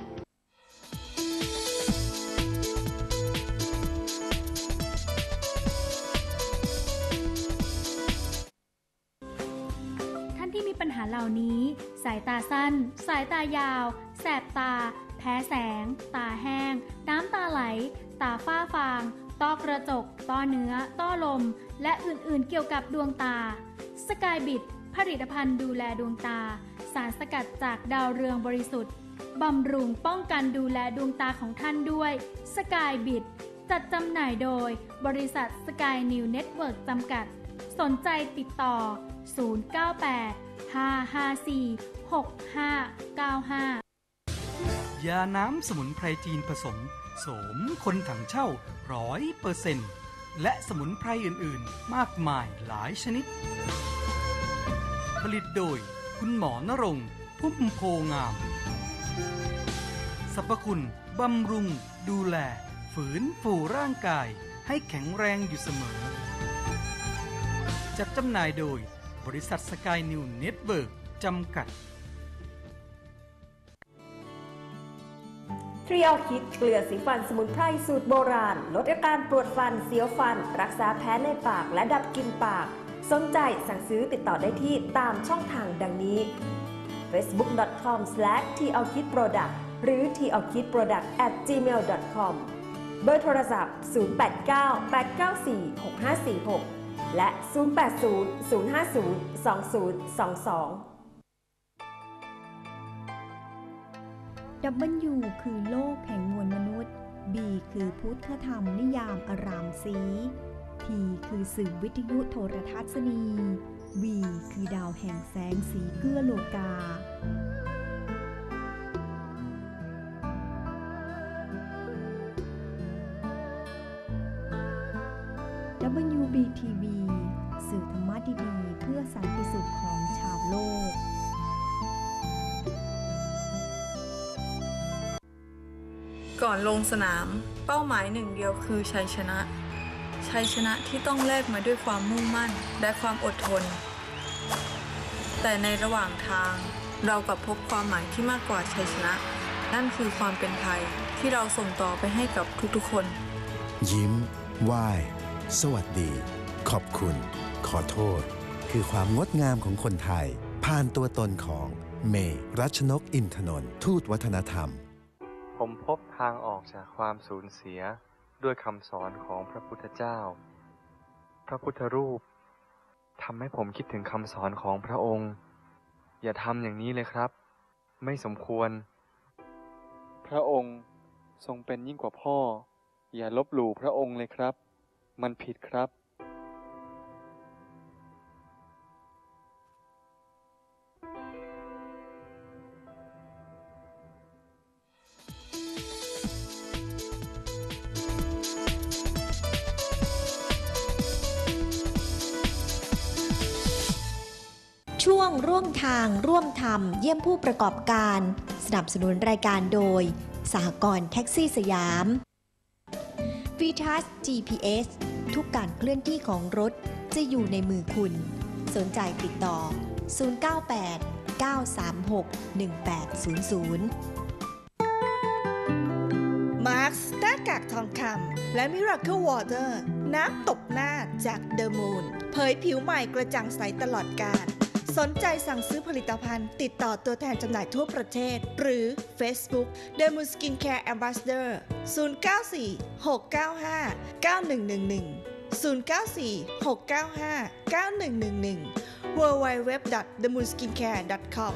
ที่มีปัญหาเหล่านี้สายตาสั้นสายตายาวแสบตาแพ้แสงตาแห้งน้ำตาไหลตาฝ้าฟางต้อกระจกต้อเนื้อต้อลมและอื่นๆเกี่ยวกับดวงตาสกายบิทผลิตภัณฑ์ดูแลดวงตาสารสกัดจากดาวเรืองบริสุทธิ์บำรุงป้องกันดูแลดวงตาของท่านด้วยสกายบิทจัดจำหน่ายโดยบริษัทสกายนิวเน็ตเวิร์กจำกัดสนใจติดต่อศูนย์ เก้า แปด ห้า ห้า สี่ หก ห้า เก้า ห้ายาน้ำสมุนไพรจีนผสมโสมคนถังเช่า ร้อยเปอร์เซ็นต์ และสมุนไพรอื่นๆมากมายหลายชนิดผลิตโดยคุณหมอนรงค์พุ่มโพงามสรรพคุณบำรุงดูแลฝืนฟูร่างกายให้แข็งแรงอยู่เสมอจัดจำหน่ายโดยบริษัทสกายนิวเน็ตเวิร์กจำกัดทรีออคิดเกลือสีฟันสมุนไพรสูตรโบราณลดอาการปวดฟันเสียวฟันรักษาแพ้ในปากและดับกลิ่นปากสนใจสั่งซื้อติดต่อได้ที่ตามช่องทางดังนี้ เฟซบุ๊ก ดอท คอม สแลช ที ออ คิด โปรดักต์ หรือ ที ออ คิด โปรดักต์ แอท จีเมล ดอท คอม เบอร์โทรศัพท์ ศูนย์ แปด เก้า แปด เก้า สี่ หก ห้า สี่ หก และ ศูนย์ แปด ศูนย์ ศูนย์ ห้า ศูนย์ สอง ศูนย์ สอง สองดับเบิลยู คือโลกแห่งมวลมนุษย์ B คือพุทธธรรมนิยามอารามสี T คือสื่อวิทยุโทรทัศนี V คือดาวแห่งแสงสีเกื้อโลกา ดับเบิลยู บี ที วี สื่อธรรมะดีๆเพื่อสันติสุขของชาวโลกก่อนลงสนามเป้าหมายหนึ่งเดียวคือชัยชนะชัยชนะที่ต้องแลกมาด้วยความมุ่งมั่นและความอดทนแต่ในระหว่างทางเรากลับพบความหมายที่มากกว่าชัยชนะนั่นคือความเป็นไทยที่เราส่งต่อไปให้กับทุกๆคนยิ้มไหว้สวัสดีขอบคุณขอโทษคือความงดงามของคนไทยผ่านตัวตนของเมย์รัชนกอินทนนท์ทูตวัฒนธรรมผมพบทางออกจากความสูญเสียด้วยคำสอนของพระพุทธเจ้าพระพุทธรูปทำให้ผมคิดถึงคำสอนของพระองค์อย่าทำอย่างนี้เลยครับไม่สมควรพระองค์ทรงเป็นยิ่งกว่าพ่ออย่าลบหลู่พระองค์เลยครับมันผิดครับช่วงร่วมทางร่วมธรรมเยี่ยมผู้ประกอบการสนับสนุนรายการโดยสหกรณ์แท็กซี่สยาม วีทัส จี พี เอส ทุกการเคลื่อนที่ของรถจะอยู่ในมือคุณสนใจติดต่อศูนย์ เก้า แปด เก้า สาม หก หนึ่ง แปด ศูนย์ ศูนย์มาร์คหน้ากากทองคำและ Miracle Water น้ำตบหน้าจาก The Moon เผยผิวใหม่กระจ่างใสตลอดกาลสนใจสั่งซื้อผลิตภัณฑ์ติดต่อตัวแทนจำหน่ายทั่วประเทศหรือ Facebook The Moon Skincare Ambassador ศูนย์ เก้า สี่ หก เก้า ห้า เก้า หนึ่ง หนึ่ง หนึ่ง ศูนย์ เก้า สี่ หก เก้า ห้า เก้า หนึ่ง หนึ่ง หนึ่ง ดับเบิลยู ดับเบิลยู ดับเบิลยู ดอท เดอะ มูน สกินแคร์ ดอท คอม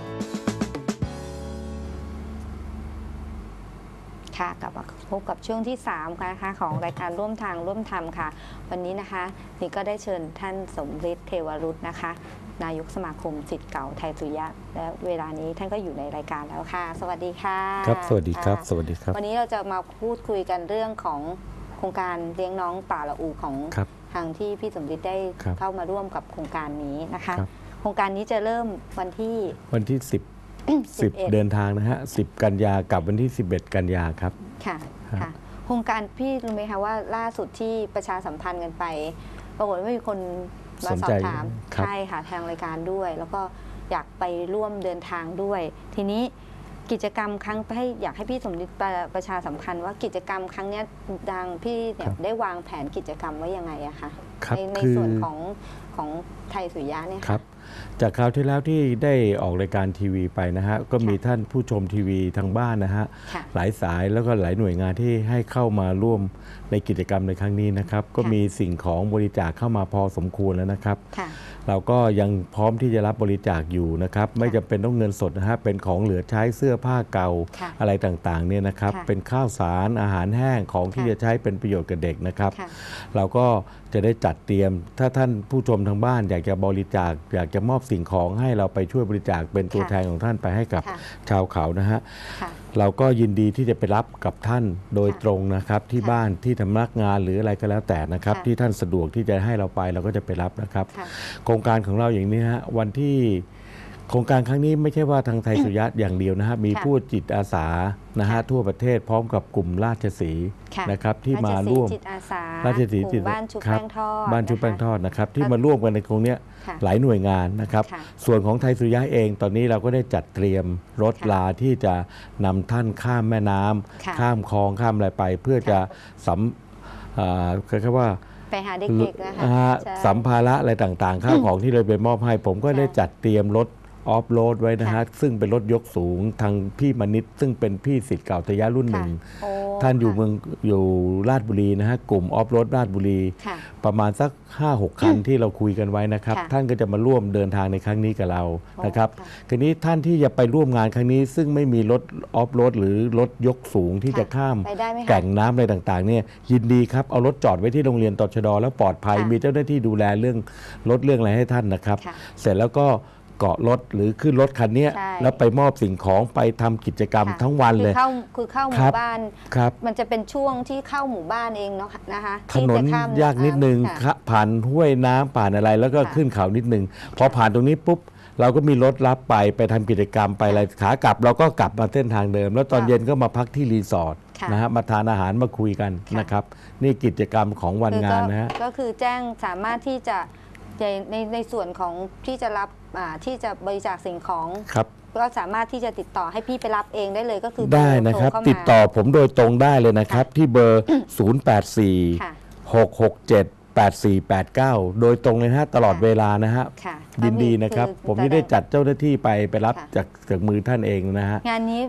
ค่ะกลับมาพบกับช่วงที่สามนะคะของรายการร่วมทางร่วมธรรมค่ะวันนี้นะคะนี่ก็ได้เชิญท่านสมฤทธิ์เทวรุตนะคะนายกสมาคมศิษย์เก่าไทยสุริยะและเวลานี้ท่านก็อยู่ในรายการแล้วค่ะสวัสดีค่ะครับสวัสดีครับสวัสดีครับวันนี้เราจะมาพูดคุยกันเรื่องของโครงการเลี้ยงน้องป่าละอูของทางที่พี่สมฤทธิ์ได้เข้ามาร่วมกับโครงการนี้นะคะโครงการนี้จะเริ่มวันที่วันที่สิบสิบเดินทางนะฮะสิบกันยากับวันที่สิบเอ็ดกันยาครับค่ะค่ะโครงการพี่รู้ไหมคะว่าล่าสุดที่ประชาสัมพันธ์กันไปปรากฏว่ามีคนมาสอบถามใช่ค่ะทางรายการด้วยแล้วก็อยากไปร่วมเดินทางด้วยทีนี้กิจกรรมครั้งให้อยากให้พี่สมฤทธิ์ประชาสัมพันธ์ว่ากิจกรรมครั้งนี้ดังพี่เนี่ยได้วางแผนกิจกรรมไว้ยังไงอะคะในในส่วนของของไทยสุริยะเนี่ยครับจากคราวที่แล้วที่ได้ออกรายการทีวีไปนะฮะก็มีท่านผู้ชมทีวีทางบ้านนะฮะหลายสายแล้วก็หลายหน่วยงานที่ให้เข้ามาร่วมในกิจกรรมในครั้งนี้นะครับก็มีสิ่งของบริจาคเข้ามาพอสมควรแล้วนะครับเราก็ยังพร้อมที่จะรับบริจาคอยู่นะครับไม่จำเป็นต้องเงินสดนะฮะเป็นของเหลือใช้เสื้อผ้าเก่าอะไรต่างๆเนี่ยนะครับเป็นข้าวสารอาหารแห้งของที่จะใช้เป็นประโยชน์กับเด็กนะครับเราก็จะได้จัดเตรียมถ้าท่านผู้ชมทางบ้านอยากจะบริจาคอยากจะมอบสิ่งของให้เราไปช่วยบริจาคเป็นตัวแทนของท่านไปให้กับชาวเขานะฮะเราก็ยินดีที่จะไปรับกับท่านโดยตรงนะครับที่บ้านที่ทำนักงานหรืออะไรก็แล้วแต่นะครับที่ท่านสะดวกที่จะให้เราไปเราก็จะไปรับนะครับโครงการของเราอย่างนี้ฮะวันที่โครงการครั้งนี้ไม่ใช่ว่าทางไทยสุริยะอย่างเดียวนะฮะมีผู้จิตอาสานะฮะทั่วประเทศพร้อมกับกลุ่มราชสีห์นะครับที่มาร่วมราชสีห์จิตบ้านชุบแป้งทอดบ้านชุบแป้งทอดนะครับที่มาร่วมกันในโครงนี้หลายหน่วยงานนะครับส่วนของไทยสุริยะเองตอนนี้เราก็ได้จัดเตรียมรถลาที่จะนำท่านข้ามแม่น้ำข้ามคลองข้ามอะไรไปเพื่อจะสัมคือแค่ว่าไปหาเด็กๆนะคะสัมภาระอะไรต่างๆข้าวของที่เราไปมอบให้ผมก็ได้จัดเตรียมรถออฟโรดไว้นะฮะซึ่งเป็นรถยกสูงทางพี่มณิษฐ์ซึ่งเป็นพี่ศิษย์เก่าทยะรุ่นหนึ่งท่านอยู่เมืองอยู่ราชบุรีนะฮะกลุ่มออฟโรดราชบุรีประมาณสัก ห้าหก คันที่เราคุยกันไว้นะครับท่านก็จะมาร่วมเดินทางในครั้งนี้กับเรานะครับทีนี้ท่านที่จะไปร่วมงานครั้งนี้ซึ่งไม่มีรถออฟโรดหรือรถยกสูงที่จะข้ามแก่งน้ำอะไรต่างๆเนี่ยยินดีครับเอารถจอดไว้ที่โรงเรียนตชดแล้วปลอดภัยมีเจ้าหน้าที่ดูแลเรื่องรถเรื่องอะไรให้ท่านนะครับเสร็จแล้วก็เกาะรถหรือขึ้นรถคันนี้แล้วไปมอบสิ่งของไปทำกิจกรรมทั้งวันเลยคือเข้าหมู่บ้านมันจะเป็นช่วงที่เข้าหมู่บ้านเองเนาะนะคะถนนยากนิดนึงผ่านห้วยน้ำผ่านอะไรแล้วก็ขึ้นเขานิดนึงพอผ่านตรงนี้ปุ๊บเราก็มีรถรับไปไปทำกิจกรรมไปอะไรขากลับเราก็กลับมาเส้นทางเดิมแล้วตอนเย็นก็มาพักที่รีสอร์ทนะฮะมาทานอาหารมาคุยกันนะครับนี่กิจกรรมของวันงานนะฮะก็คือแจ้งสามารถที่จะในในส่วนของที่จะรับที่จะบริจาคสิ่งของก็สามารถที่จะติดต่อให้พี่ไปรับเองได้เลยก็คือได้นะครับติดต่อผมโดยตรงได้เลยนะครับที่เบอร์ ศูนย์ แปด สี่ หก หก เจ็ด แแปดสี่แปดเก้าโดยตรงเลยนะฮะตลอดเวลานะฮะยินดีนะครับผมจะได้จัดเจ้าหน้าที่ไปไปรับจากจากมือท่านเองนะฮะงานนี้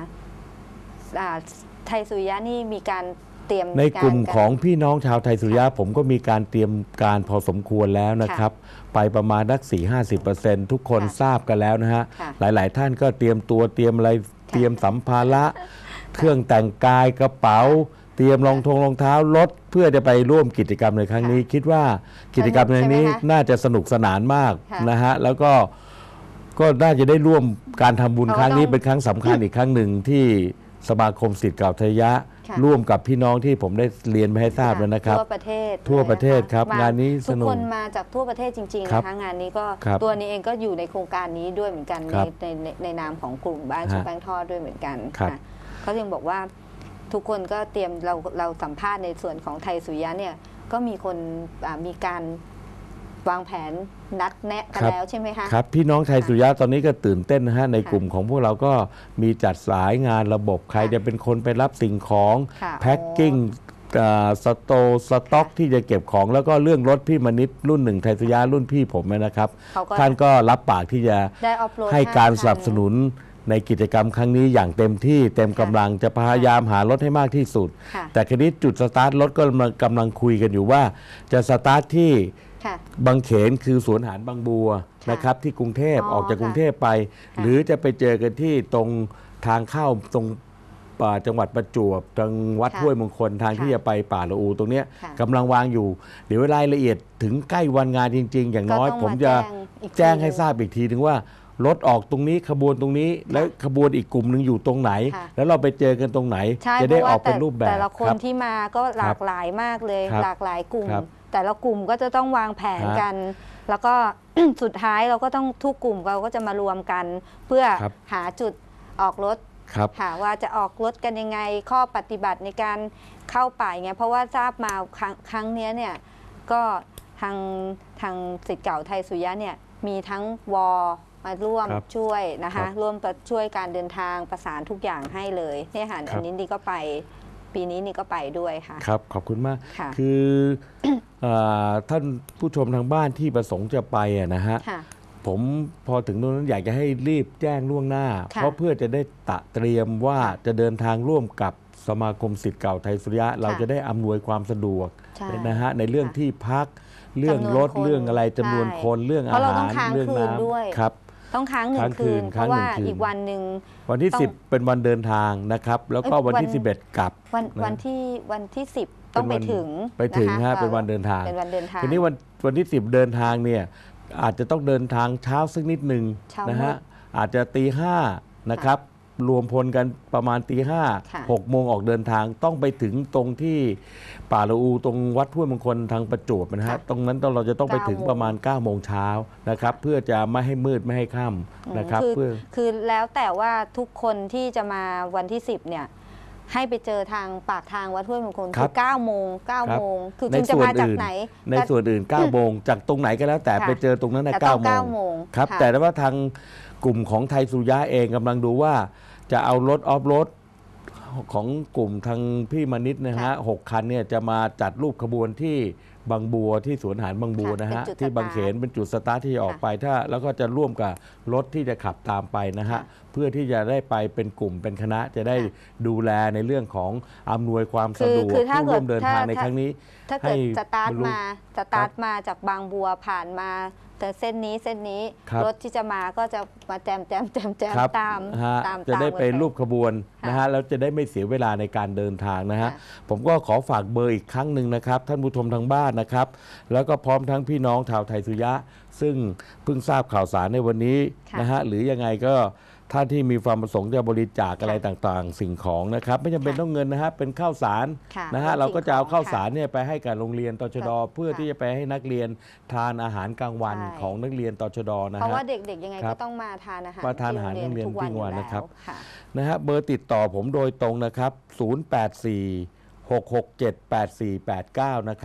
ไทยสุริยะนี่มีการเตรียมในกลุ่มของพี่น้องชาวไทยสุริยะผมก็มีการเตรียมการพอสมควรแล้วนะครับไปประมาณนักสี่ห้าสิบเปอร์เซ็นต์ทุกคนทราบกันแล้วนะฮะหลายๆท่านก็เตรียมตัวเตรียมอะไรเตรียมสัมภาระเครื่องแต่งกายกระเป๋าเตรียมรองทงรองเท้ารถเพื่อจะไปร่วมกิจกรรมในครั้งนี้คิดว่ากิจกรรมในนี้น่าจะสนุกสนานมากนะฮะแล้วก็ก็น่าจะได้ร่วมการทำบุญครั้งนี้เป็นครั้งสำคัญอีกครั้งหนึ่งที่สมาคมศิษย์เก่าไทยะร่วมกับพี่น้องที่ผมได้เรียนไปให้ทราบแล้วนะครับทั่วประเทศทั่วประเทศครับงานนี้สนุกทุกคนมาจากทั่วประเทศจริงๆนะคะงานนี้ก็ตัวนี้เองก็อยู่ในโครงการนี้ด้วยเหมือนกันในในในนามของกลุ่มบ้านชุบแป้งทอดด้วยเหมือนกันเขาจึงบอกว่าทุกคนก็เตรียมเราเราสัมภาษณ์ในส่วนของไทยสุริยะเนี่ยก็มีคนมีการวางแผนนัดแนะกันแล้วใช่ไหมคะครับพี่น้องไทยสุริยะตอนนี้ก็ตื่นเต้นนะฮะในกลุ่มของพวกเราก็มีจัดสายงานระบบใครจะเป็นคนไปรับสิ่งของแพ็คกิ้งสโตสต็อกที่จะเก็บของแล้วก็เรื่องรถพี่มณิษฐ์รุ่นหนึ่งไทยสุริยะรุ่นพี่ผมนะครับท่านก็รับปากที่จะให้การสนับสนุนในกิจกรรมครั้งนี้อย่างเต็มที่เต็มกำลังจะพยายามหารถให้มากที่สุดแต่คราวนี้จุดสตาร์ทรถก็กำลังคุยกันอยู่ว่าจะสตาร์ทที่บางเขนคือสวนอาหารบางบัวนะครับที่กรุงเทพออกจากกรุงเทพไปหรือจะไปเจอกันที่ตรงทางเข้าตรงจังหวัดประจวบทางวัดห้วยมงคลทางที่จะไปป่าละอูตรงนี้กำลังวางอยู่เดี๋ยวรายละเอียดถึงใกล้วันงานจริงๆอย่างน้อยผมจะแจ้งให้ทราบอีกทีถึงว่ารถออกตรงนี้ขบวนตรงนี้แล้วขบวนอีกกลุ่มหนึ่งอยู่ตรงไหนแล้วเราไปเจอกันตรงไหนจะได้ออกเป็นรูปแบบแต่ละคนที่มาก็หลากหลายมากเลยหลากหลายกลุ่มแต่ละกลุ่มก็จะต้องวางแผนกันแล้วก็ สุดท้ายเราก็ต้องทุกกลุ่มเราก็จะมารวมกันเพื่อหาจุดออกรถหาว่าจะออกรถกันยังไงข้อปฏิบัติในการเข้าป่าไงเพราะว่าทราบมาครั้งครั้งนี้เนี่ยก็ทางทางศิษย์เก่าไทยสุริยะเนี่ยมีทั้งวอมาร่วมช่วยนะคะร่วมช่วยการเดินทางประสานทุกอย่างให้เลยเนี่ยค่ะอันนี้นี่ก็ไปปีนี้นี่ก็ไปด้วยค่ะครับขอบคุณมากคือท่านผู้ชมทางบ้านที่ประสงค์จะไปนะฮะผมพอถึงตรงนั้นอยากจะให้รีบแจ้งล่วงหน้าเพราะเพื่อจะได้ตะเตรียมว่าจะเดินทางร่วมกับสมาคมศิษย์เก่าไทยสุริยะเราจะได้อำนวยความสะดวกนะฮะในเรื่องที่พักเรื่องรถเรื่องอะไรจำนวนคนเรื่องอาหารเรื่องน้ำครับต้องค้างหนึ่งคืนเพราะว่าอีกวันหนึ่งวันที่สิบเป็นวันเดินทางนะครับแล้วก็วันที่สิบเอ็ดกลับวันวันที่วันที่สิบต้องไปถึงไปถึงฮะเป็นวันเดินทางเป็นวันเดินทางทีนี้วันวันที่สิบเดินทางเนี่ยอาจจะต้องเดินทางเช้าสักนิดหนึ่งนะฮะอาจจะตีห้านะครับรวมพลกันประมาณตีห้าหกโมงออกเดินทางต้องไปถึงตรงที่ป่าละอูตรงวัดห้วยมงคลทางประจวบนะฮะตรงนั้นเราจะต้องไปถึงประมาณเก้าโมงเช้านะครับเพื่อจะไม่ให้มืดไม่ให้ค่ำนะครับเพื่อคือแล้วแต่ว่าทุกคนที่จะมาวันที่สิบเนี่ยให้ไปเจอทางปากทางวัดห้วยมงคลคือเก้าโมงเก้าโมงคือคุณจะมาจากไหนในส่วนอื่นเก้าโมงจากตรงไหนก็แล้วแต่ไปเจอตรงนั้นในเก้าโมงครับแต่ว่าทางกลุ่มของไทยสุริยะเองกำลังดูว่าจะเอารถออฟโรดของกลุ่มทางพี่มณิษฐ์นะฮะหกคันเนี่ยจะมาจัดรูปขบวนที่บางบัวที่สวนอาหารบางบัวนะฮะที่บางเขนเป็นจุดสตาร์ทที่ออกไปถ้าแล้วก็จะร่วมกับรถที่จะขับตามไปนะฮะเพื่อที่จะได้ไปเป็นกลุ่มเป็นคณะจะได้ดูแลในเรื่องของอำนวยความสะดวกผู้ร่วมเดินทางในครั้งนี้ถ้าเกิดสตาร์ทมาสตาร์ทมาจากบางบัวผ่านมาแต่เส้นนี้เส้นนี้รถที่จะมาก็จะมาแจมแจมแจมแจมตามตามจะได้ไปรูปขบวนนะฮะแล้วจะได้ไม่เสียเวลาในการเดินทางนะฮะผมก็ขอฝากเบอร์อีกครั้งหนึ่งนะครับท่านผู้ชมทางบ้านนะครับแล้วก็พร้อมทั้งพี่น้องชาวไทยสุริยะซึ่งเพิ่งทราบข่าวสารในวันนี้นะฮะหรือยังไงก็ท่านที่มีความประสงค์จะบริจาคอะไรต่างๆสิ่งของนะครับไม่จำเป็นต้องเงินนะฮะเป็นข้าวสารนะฮะเราก็จะเอาข้าวสารเนี่ยไปให้กับโรงเรียนตชด.เพื่อที่จะไปให้นักเรียนทานอาหารกลางวันของนักเรียนตชด.นะฮะเพราะว่าเด็กๆยังไงก็ต้องมาทานอาหารมาทานอาหารโรงเรียนทุกวันนะครับนะฮะเบอร์ติดต่อผมโดยตรงนะครับศูนย์ แปด สี่ หก หก เจ็ด แปด สี่ แปด เก้านะครับ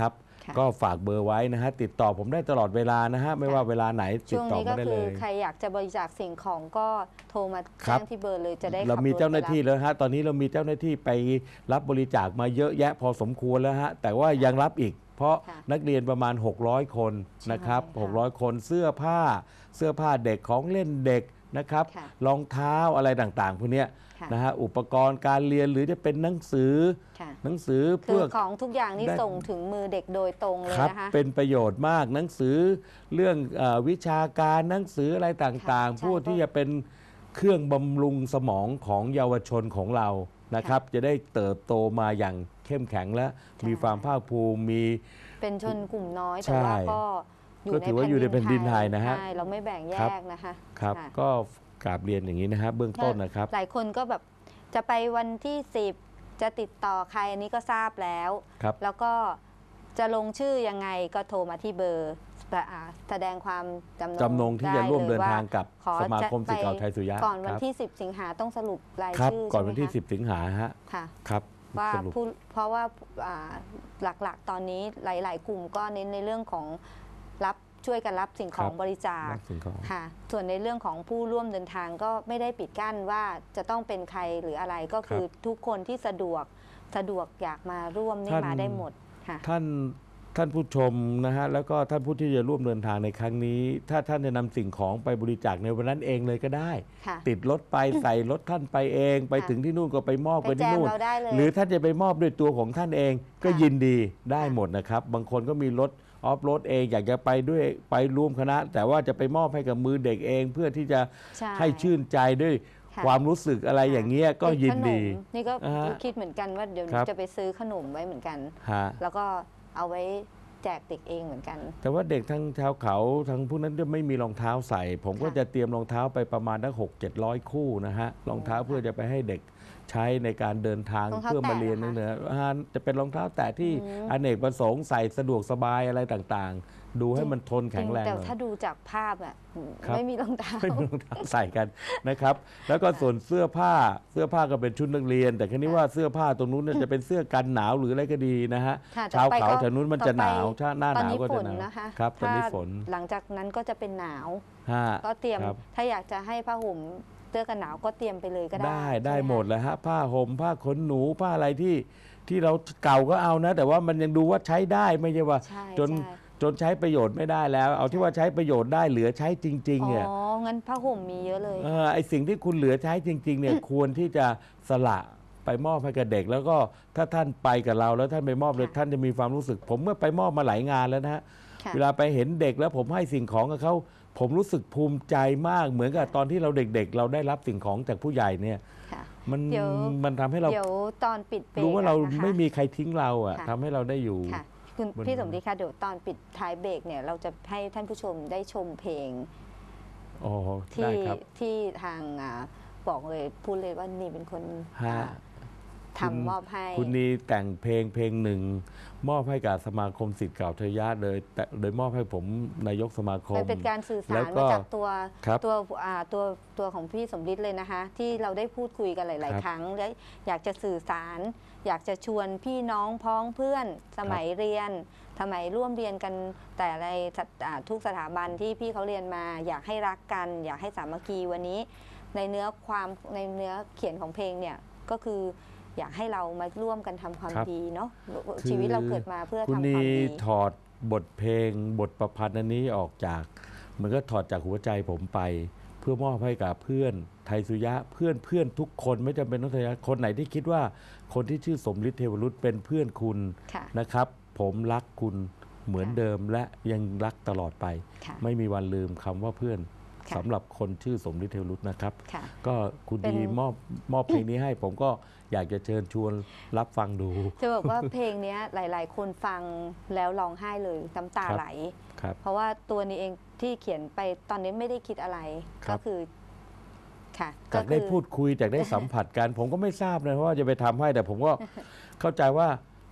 ก็ฝากเบอร์ไว้นะฮะติดต่อผมได้ตลอดเวลานะฮะไม่ว่าเวลาไหนติช่ดวงต่อนี้มาก็ได้คืเลอย ใครอยากจะบริจาคสิ่งของก็โทรมาครัแจ้บงที่เบอร์เลยจะได้ขับเรามีถเจ้าหน้าที่ไปรับแล้วฮะตอนนี้เรามีเจ้าหน้าที่ไปรับบริจาคมาเยอะแยะพอสมควรแล้วฮะแต่ว่ายังรับอีก เพราะค่ะนักเรียนประมาณ หกร้อย คนนะครับใช่ค่ะหกร้อย คนเสื้อผ้า เสื้อผ้าเด็กของเล่นเด็กนะครับค่ะรองเท้าอะไรต่างๆพวกเนี้ยค่ะนะฮะอุปกรณ์การเรียนหรือจะเป็นหนังสือค่ะหนังสือคืเพื่ออของทุกอย่างนี่ได้ส่งถึงมือเด็กโดยตรงเลยครับนะคะเป็นประโยชน์มากหนังสือเรื่องเออวิชาการหนังสืออะไรต่างๆค่ะใช่ผู้ที่จะเป็นเครื่องบำรุงสมองของเยาวชนของเรานะครับ จะได้เติบโตมาอย่างเข้มแข็งและใช่มีความภาคภูมิมีเป็นชนกลุ่มน้อยใช่แต่ว่าก็ก็ถือว่าอยู่ในแผ่นดินไทยนะฮะใช่เราไม่แบ่งแยครับกนะคะครับค่ะก็กราบเรียนอย่างนี้นะฮะเบื้องต้นนะครับหลายคนก็แบบจะไปวันที่สิบจะติดต่อใครอันนี้ก็ทราบแล้วครับแล้วก็จะลงชื่อยังไงก็โทรมาที่เบอร์แต่อ่าแสดงความจำนงจำนงที่จะร่วมเดินทางกับขอสมาคมจะศิษย์เก่าไทยสุริยะก่อนวันครับที่ สิบ สิงหาต้องสรุปรายครับชื่อก่อนวันที่ใช่ไหมสิบ สิงหาฮะคะค่ะครับว่าสรุปผู้เพราะว่าอ่าหลักๆ ตอนนี้หลาย ๆ กลุ่มก็เน้นในเรื่องของรับช่วยกันรับสิ่งของบริจาครับสิ่งของค่ะส่วนในเรื่องของผู้ร่วมเดินทางก็ไม่ได้ปิดกั้นว่าจะต้องเป็นใครหรืออะไรก็คือทุกคนที่สะดวกสะดวกอยากมาร่วมนี่ท่านมาได้หมดค่ะท่านท่านผู้ชมนะฮะแล้วก็ท่านผู้ที่จะร่วมเดินทางในครั้งนี้ ถ้าท่านจะนำสิ่งของไปบริจาคในวันนั้นเองเลยก็ได้ค่ะติดรถไป ใส่รถท่านไปเอง ไปค่ะถึงที่นู่นก็ไปมอบไปกันที่นู่นแจมเราได้เลยหรือท่านจะไปมอบด้วยตัวของท่านเองก็ค่ะยินดีได้ค่ะหมดนะครับ บางคนก็มีรถออฟโรดเองอยากจะไปด้วยไปร่วมคณะ แต่ว่าจะไปมอบให้กับมือเด็กเอง เพื่อที่จะใช่ให้ชื่นใจด้วยค่ะความรู้สึกอะไรอย่างเงี้ยก็ยินดีขมนี่ก็อ่าฮะคิดเหมือนกันว่าเดี๋ยวครับจะไปซื้อขนมไว้เหมือนกันฮะแล้วก็เอาไว้แจกเด็กเองเหมือนกันแต่ว่าเด็กทั้งชาวเขาทั้งพวกนั้นจะไม่มีรองเท้าใส่ ผมก็ค่ะจะเตรียมรองเท้าไปประมาณทั้งหกเจ็ดร้อยคู่นะฮะรองเท้าเพื่อจะไปให้เด็กใช้ในการเดินทางรองเท้าเพื่อมาเรียนแตะเหรอคะเนื้ออ่าจะเป็นรองเท้าแตะที่อืมอเนกประสงค์ใส่สะดวกสบายอะไรต่างๆ ดูให้มันทนแข็งแรงแต่หน่อยถ้าดูจากภาพอะครับไม่มีรองเท้าไม่มีรองเท้าใส่กันนะครับ แล้วก็ส่วนเสื้อผ้าเสื้อผ้าก็เป็นชุดนักเรียน แต่ครั้นี้ว่าเสื้อผ้าตรงนู้นเนี่ยจะเป็นเสื้อกันหนาวหรืออะไรก็ดีนะฮะค่ะแต่ชาวไปเขาก็แถวนู้นมันจะหนาวถ้าหน้าหนาวก็จะหนาวนะคะครับตอนนี้ถ้าฝนหลังจากนั้นก็จะเป็นหนาวฮะก็เตรียมครับถ้าอยากจะให้ผ้าห่มเสื้อกันหนาวก็เตรียมไปเลยก็ได้ได้ได้ใช่หมดคะเลยฮะผ้าห่มผ้าขนหนูผ้าอะไรที่ที่เราเก่าก็เอานะ แต่ว่ามันยังดูว่าใช้ได้ไม่ใช่ว่าใช่จนใช่จนใช้ประโยชน์ไม่ได้แล้ว เอาที่ว่าใช้ประโยชน์ได้เหลือใช้จริงๆเนี่ยอ๋องั้นผ้าห่มมีเยอะเลยเออไอสิ่งที่คุณเหลือใช้จริงๆเนี่ย ควรที่จะสละไปมอบให้กับเด็ก แล้วก็ถ้าท่านไปกับเราแล้วท่านไปมอบเลยค่ะท่านจะมีความรู้สึก ผมเมื่อไปมอบมาหลายงานแล้วนะฮะค่ะเวลาไปเห็นเด็กแล้วผมให้สิ่งของกับเขาผมรู้สึกภูมิใจมากเหมือนกับตอนที่เราเด็กๆ เราได้รับสิ่งของจากผู้ใหญ่เนี่ยค่ะมันเดี๋ยวมันทำให้เราเดี๋ยวตอนปิดเบรกรู้ว่าเราอะนะคะไม่มีใครทิ้งเราอ่ะค่ะทำให้เราได้อยู่ค่ะคุณบนพี่สมฤทธิ์คะเดี๋ยวตอนปิดท้ายเบรกเนี่ยเราจะให้ท่านผู้ชมได้ชมเพลงอ๋อที่ได้ครับที่ทางอ่าบอกเลยพูดเลยว่านี่เป็นคนฮะอ่าทำมอบให้คุณนีแต่งเพลงเพลงหนึ่ง มอบให้กับสมาคมศิษย์เก่าทยะโดยแต่โดยมอบให้ผมนายกสมาคมมันเป็นการสื่อสาแล้รวก็มาจากตัวครับตัวอ่าตัวตัวของพี่สมฤทธิ์เลยนะคะ ที่เราได้พูดคุยกันหลายครับๆ ครั้งและอยากจะสื่อสาร อยากจะชวนพี่น้องพ้องเพื่อนสมัยเรียน สมัยร่วมเรียนกันแต่ในสถอ่าทุกสถาบันที่พี่เขาเรียนมา อยากให้รักกัน อยากให้สามัคคีวันนี้ ในเนื้อความในเนื้อเขียนของเพลงเนี่ยก็คืออยากให้เรามาร่วมกันทำความครับดีเนาะคือชีวิตเราเกิดมาเพื่อคุณทำคนีวามดีถอดบทเพลงบทประพันธ์อันนี้ออกจากเหมือนก็ถอดจากหัวใจผมไป เพื่อมอบให้กับเพื่อนไทยสุยะเพื่อนเพื่อนทุกคนไม่จำเป็นต้องไทยสุยะคนไหนที่คิดว่าคนที่ชื่อสมฤทธิ์เทวรุตเป็นเพื่อนคุณค่ะนะครับ ผมรักคุณเหมือนเดิมและยังรักตลอดไปค่ะไม่มีวันลืมคำว่าเพื่อนค่ะสำหรับคนชื่อสมฤทธิ์เทวรุตนะครับค่ะก็คุณเป็นดีมอบมอบเพลงนี้ให้ ผมก็อยากจะเชิญชวนรับฟังดูจะบอกว่าเพลงเนี้ยหลาย ๆ คนฟังแล้วร้องไห้เลยน้ำตาครับไหลครับเพราะว่าตัวนี้เองที่เขียนไปตอนนี้ไม่ได้คิดอะไรครัก็บคือค่ะจากได้คือพูดคุยจากได้สัมผัสกัน ผมก็ไม่ทราบเลยว่าจะไปทำให้แต่ผมก็ เข้าใจว่า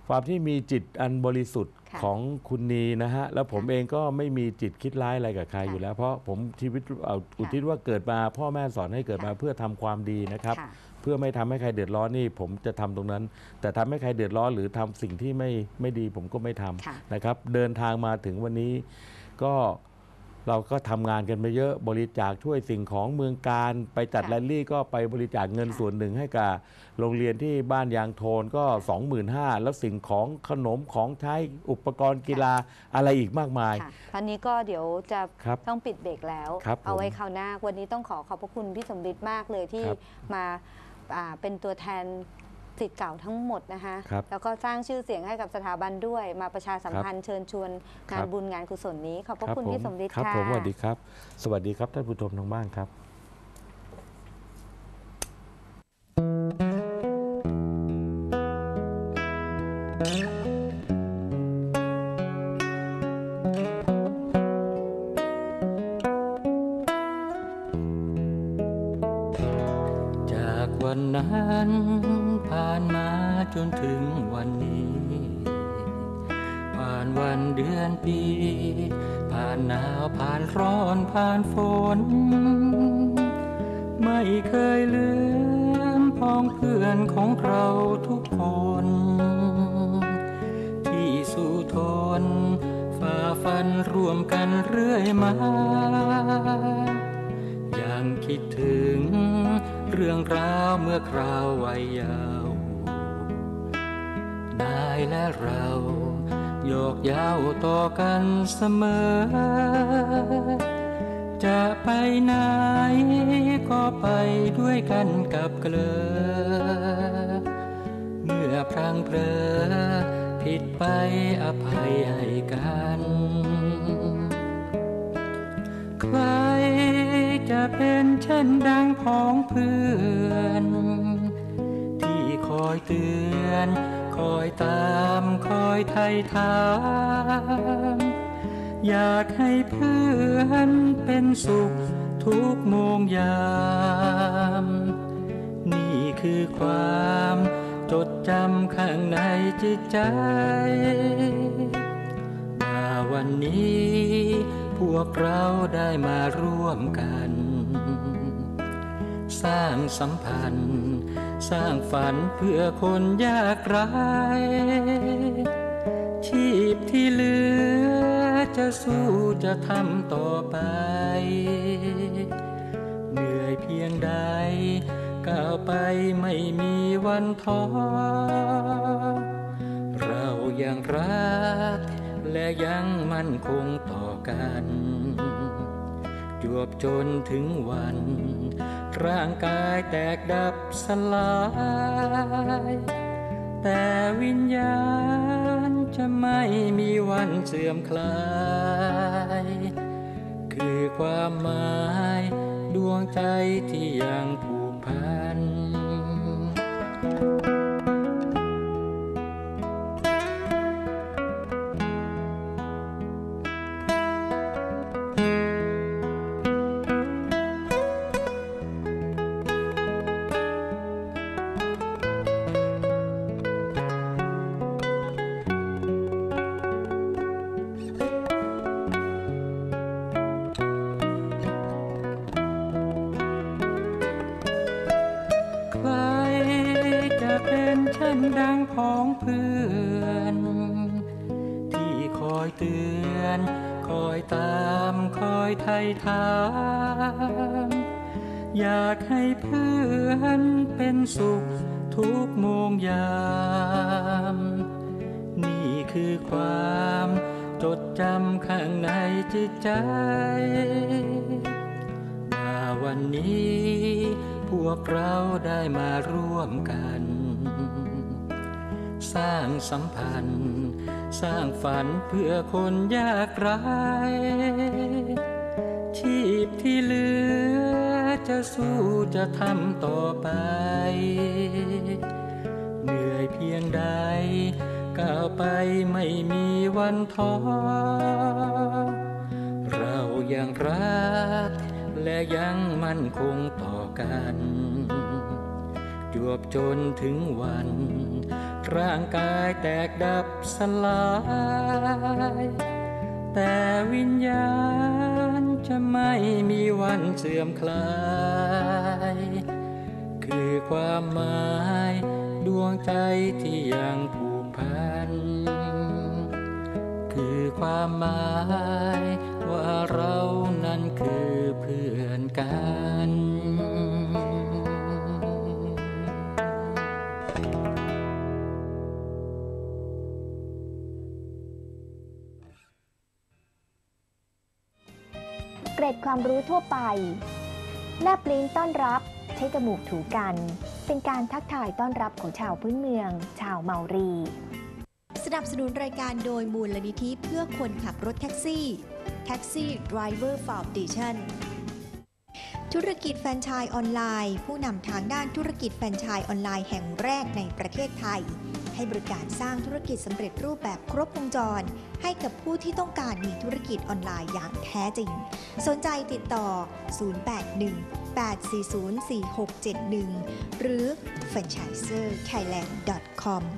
ความที่มีจิตอันบริสุทธิ์ของคุณนีนะฮะแล้วผมเองก็ไม่มีจิตคิดร้ายอะไรกับใครอยู่แล้วเพราะผมชีวิตอุทิศว่าเกิดมาพ่อแม่สอนให้เกิดมาเพื่อทำความดีนะครับเพื่อไม่ทำให้ใครเดือดร้อนนี่ผมจะทำตรงนั้นแต่ทำให้ใครเดือดร้อนหรือทำสิ่งที่ไม่ไม่ดีผมก็ไม่ทำนะครับเดินทางมาถึงวันนี้ก็เราก็ทำงานกันไปเยอะบริจาคช่วยสิ่งของเมืองการไปจัดแรลลี่ก็ไปบริจาคเงินส่วนหนึ่งให้กับโรงเรียนที่บ้านยางโทนก็ สองหมื่นห้าพัน แล้วสิ่งของขนมของใช้อุปกรณ์กีฬาอะไรอีกมากมายคราวนี้ก็เดี๋ยวจะต้องปิดเบรกแล้วเอาไว้คราวหน้าวันนี้ต้องขอขอบพระคุณพี่สมฤทธิ์มากเลยที่มาเป็นตัวแทนศิษย์เก่าทั้งหมดนะคะแล้วก็สร้างชื่อเสียงให้กับสถาบันด้วยมาประชาสัมพันธ์เชิญชวนงานบุญงานกุศลนี้ขอบพระคุณพี่สมฤทธิ์ค่ะครับผมสวัสดีครับสวัสดีครับท่านผู้ชมทางบ้านครับจากวันนั้นผ่านมาจนถึงวันนี้ผ่านวันเดือนปีผ่านหนาวผ่านร้อนผ่านฝนไม่เคยลืมพ้องเพื่อนของเราทุกคนที่สู้ทนฝ่าฟันร่วมกันเรื่อยมายังคิดถึงเรื่องราวเมื่อคราววัยเยาว์นายและเราโยกเย้าต่อกันเสมอจะไปไหนก็ไปด้วยกันกับเกลอเมื่อพลังเพลอผิดไปอภัยให้กันใครจะเป็นเช่นดังพ้องเพื่อนที่คอยเตือนคอยตามคอยไถ่ถามอยากให้เพื่อนเป็นสุขทุกโมงยามนี่คือความจดจำข้างในจิตใจว่าวันนี้พวกเราได้มาร่วมกันสร้างสัมพันธ์สร้างฝันเพื่อคนยากไร้ชีพที่เหลือจะสู้จะทำต่อไปเหนื่อยเพียงใดก้าวไปไม่มีวันท้อเรายังรักและยังมั่นคงต่อกันจวบจนถึงวันร่างกายแตกดับสลายแต่วิญญาณจะไม่มีวันเสื่อมคลายคือความหมายดวงใจที่ยังผูกพันดังพ้องเพื่อนที่คอยเตือนคอยตามคอยไถ่ถามอยากให้เพื่อนเป็นสุขทุกโมงยามนี่คือความจดจำข้างในจิตใจว่าวันนี้พวกเราได้มาร่วมกันสร้างสัมพันธ์สร้างฝันเพื่อคนยากไร้ชีพที่เหลือจะสู้จะทำต่อไปเหนื่อยเพียงใดก้าวไปไม่มีวันท้อเรายังรักและยังมั่นคงต่อกันจวบจนถึงวันร่างกายแตกดับสลายแต่วิญญาณจะไม่มีวันเสื่อมคลายคือความหมายดวงใจที่ยังผูกพันคือความหมายว่าเรานั้นคือเพื่อนกันเกร็ดความรู้ทั่วไปแลบลิ้นต้อนรับใช้จมูกถูกันเป็นการทักทายต้อนรับของชาวพื้นเมืองชาวเมารีสนับสนุนรายการโดยมูลนิธิเพื่อคนขับรถแท็กซี่ Taxi Driver Foundation ธุรกิจแฟรนไชส์ออนไลน์ผู้นำทางด้านธุรกิจแฟรนไชส์ออนไลน์แห่งแรกในประเทศไทยให้บริการสร้างธุรกิจสำเร็จรูปแบบครบวงจรให้กับผู้ที่ต้องการมีธุรกิจออนไลน์อย่างแท้จริงสนใจติดต่อ ศูนย์ แปด หนึ่ง แปด สี่ ศูนย์ สี่ หก เจ็ด หนึ่ง หรือ แฟรนไชเซอร์ไทยแลนด์ ดอท คอม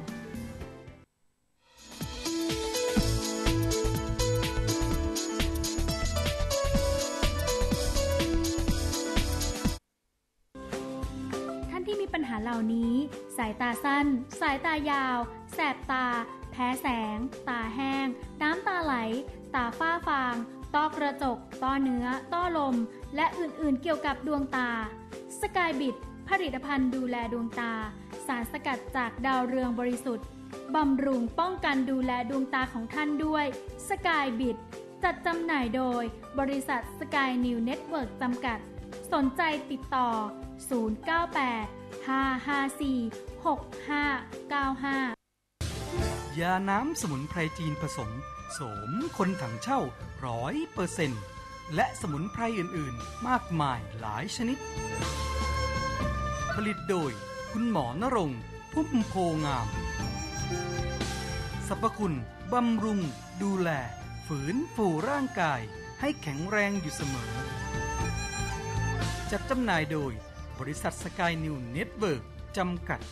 ที่มีปัญหาเหล่านี้สายตาสั้นสายตายาวแสบตาแพ้แสงตาแห้งน้ำตาไหลตาฝ้าฟางต้อกระจกต้อเนื้อต้อลมและอื่นๆเกี่ยวกับดวงตาสกายบิทผลิตภัณฑ์ดูแลดวงตาสารสกัดจากดาวเรืองบริสุทธิ์บำรุงป้องกันดูแลดวงตาของท่านด้วยสกายบิทจัดจำหน่ายโดยบริษัทสกายนิวเน็ตเวิร์กจำกัดสนใจติดต่อศูนย์ เก้า แปด ห้า ห้า สี่ หก ห้า เก้า ห้ายาน้ำสมุนไพรจีนผสมโสมคนถังเช่า ร้อยเปอร์เซ็นต์ และสมุนไพรอื่นๆมากมายหลายชนิดผลิตโดยคุณหมอนรงค์พุ่มโพงามสรรพคุณบำรุงดูแลฝืนฟูร่างกายให้แข็งแรงอยู่เสมอจัดจำหน่ายโดยบริษัทสกายนิวเน็ตเวิร์กจำกัด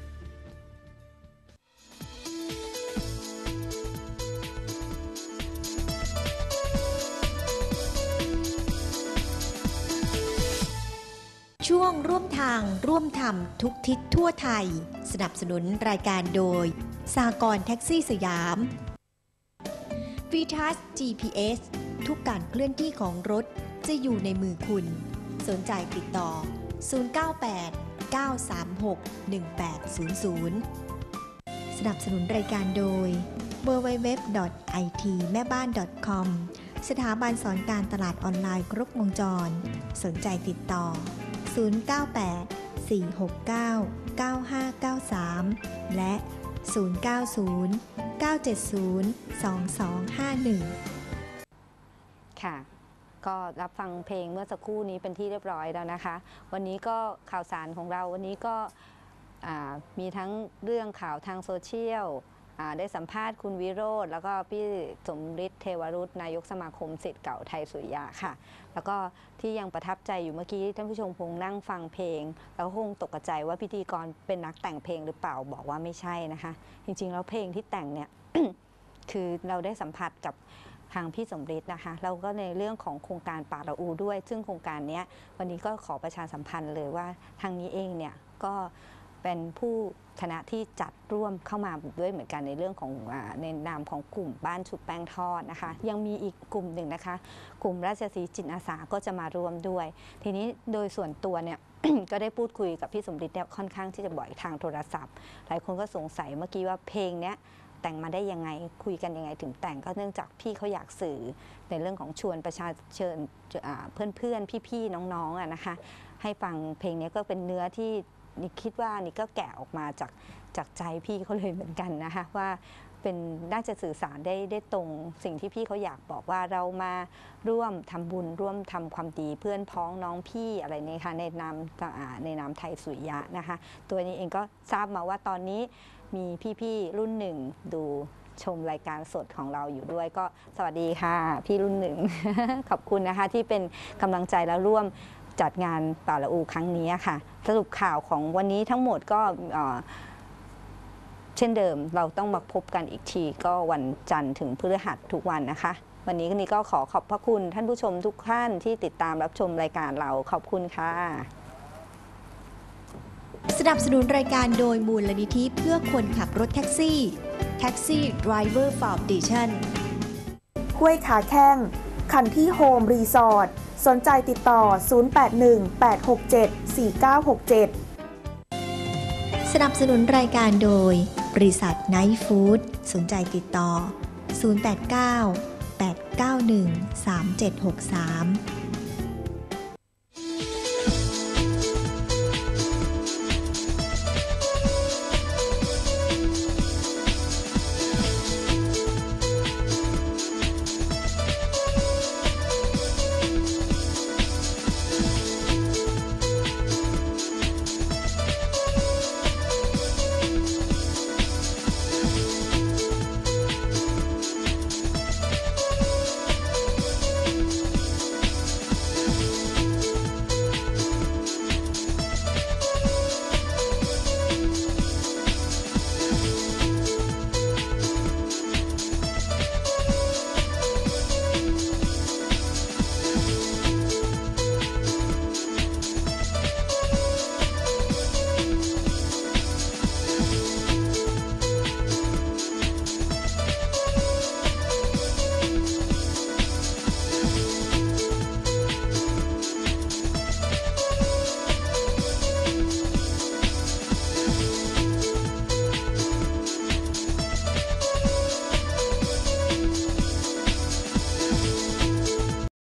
ช่วงร่วมทางร่วมธรรมทุกทิศทั่วไทยสนับสนุนรายการโดยสหกรณ์แท็กซี่สยาม วีทัส จี พี เอส ทุกการเคลื่อนที่ของรถจะอยู่ในมือคุณสนใจติดต่อศูนย์ เก้า แปด เก้า สาม หก หนึ่ง แปด ศูนย์ ศูนย์ สนับสนุนรายการโดย ดับเบิลยู ดับเบิลยู ดับเบิลยู ดอท ไอ ที แม่บ้าน ดอท คอม สถาบันสอนการตลาดออนไลน์ครบวงจรสนใจติดต่อศูนย์ เก้า แปด สี่ หก เก้า เก้า ห้า เก้า สาม และศูนย์ เก้า ศูนย์ เก้า เจ็ด ศูนย์ สอง สอง ห้า หนึ่งค่ะก็รับฟังเพลงเมื่อสักครู่นี้เป็นที่เรียบร้อยแล้วนะคะวันนี้ก็ข่าวสารของเราวันนี้ก็มีทั้งเรื่องข่าวทางโซเชียลได้สัมภาษณ์คุณวิโรจน์แล้วก็พี่สมฤทธิ์เทวรุตนายกสมาคมศิษย์เก่าไทยสุริยะค่ะแล้วก็ที่ยังประทับใจอยู่เมื่อกี้ท่านผู้ชมคงนั่งฟังเพลงแล้วคงตกใจว่าพิธีกรเป็นนักแต่งเพลงหรือเปล่าบอกว่าไม่ใช่นะคะจริงๆแล้วเพลงที่แต่งเนี่ย คือเราได้สัมผัสกับทางพี่สมฤทธิ์นะคะเราก็ในเรื่องของโครงการป่าละอูด้วยซึ่งโครงการนี้วันนี้ก็ขอประชาสัมพันธ์เลยว่าทางนี้เองเนี่ยก็เป็นผู้คณะที่จัดร่วมเข้ามาด้วยเหมือนกันในเรื่องของในนามของกลุ่มบ้านชุบแป้งทอดนะคะยังมีอีกกลุ่มหนึ่งนะคะกลุ่มราชสีห์จิตอาสาก็จะมาร่วมด้วยทีนี้โดยส่วนตัวเนี่ย ก็ได้พูดคุยกับพี่สมฤทธิ์เนี่ยค่อนข้างที่จะบ่อยทางโทรศัพท์หลายคนก็สงสัยเมื่อกี้ว่าเพลงเนี้ยแต่งมาได้ยังไงคุยกันยังไงถึงแต่งก็เนื่องจากพี่เขาอยากสื่อในเรื่องของชวนประชาชนเพื่อนๆพี่ๆน้องๆอะนะคะให้ฟังเพลงนี้ก็เป็นเนื้อที่นี่คิดว่านี่ก็แกะออกมาจากจากใจพี่เขาเลยเหมือนกันนะคะว่าเป็นน่าจะสื่อสารได้ได้ตรงสิ่งที่พี่เขาอยากบอกว่าเรามาร่วมทำบุญร่วมทำความดีเพื่อนพ้องน้องพี่อะไรนี่ค่ะในนามในนามไทยสุริยะนะคะตัวนี้เองก็ทราบมาว่าตอนนี้มีพี่ๆรุ่นหนึ่งดูชมรายการสดของเราอยู่ด้วยก็สวัสดีค่ะพี่รุ่นหนึ่ง ขอบคุณนะคะที่เป็นกำลังใจและร่วมจัดงานป่าละอูครั้งนี้ค่ะสรุปข่าวของวันนี้ทั้งหมดก็เช่นเดิมเราต้องมาพบกันอีกทีก็วันจันทร์ถึงพฤหัสทุกวันนะคะวันนี้นี่ก็ขอขอบพระคุณท่านผู้ชมทุกท่านที่ติดตามรับชมรายการเราขอบคุณค่ะสนับสนุนรายการโดยมูลนิธิเพื่อคนขับรถแท็กซี่ Taxi Driver Foundation ห้วยขาแข้งคันที่โฮมรีสอร์ทสนใจติดต่อ ศูนย์ แปด หนึ่ง แปด หก เจ็ด สี่ เก้า หก เจ็ดสนับสนุนรายการโดยบริษัทไนท์ฟู้ดสนใจติดต่อ ศูนย์ แปด เก้า แปด เก้า หนึ่ง สาม เจ็ด หก สาม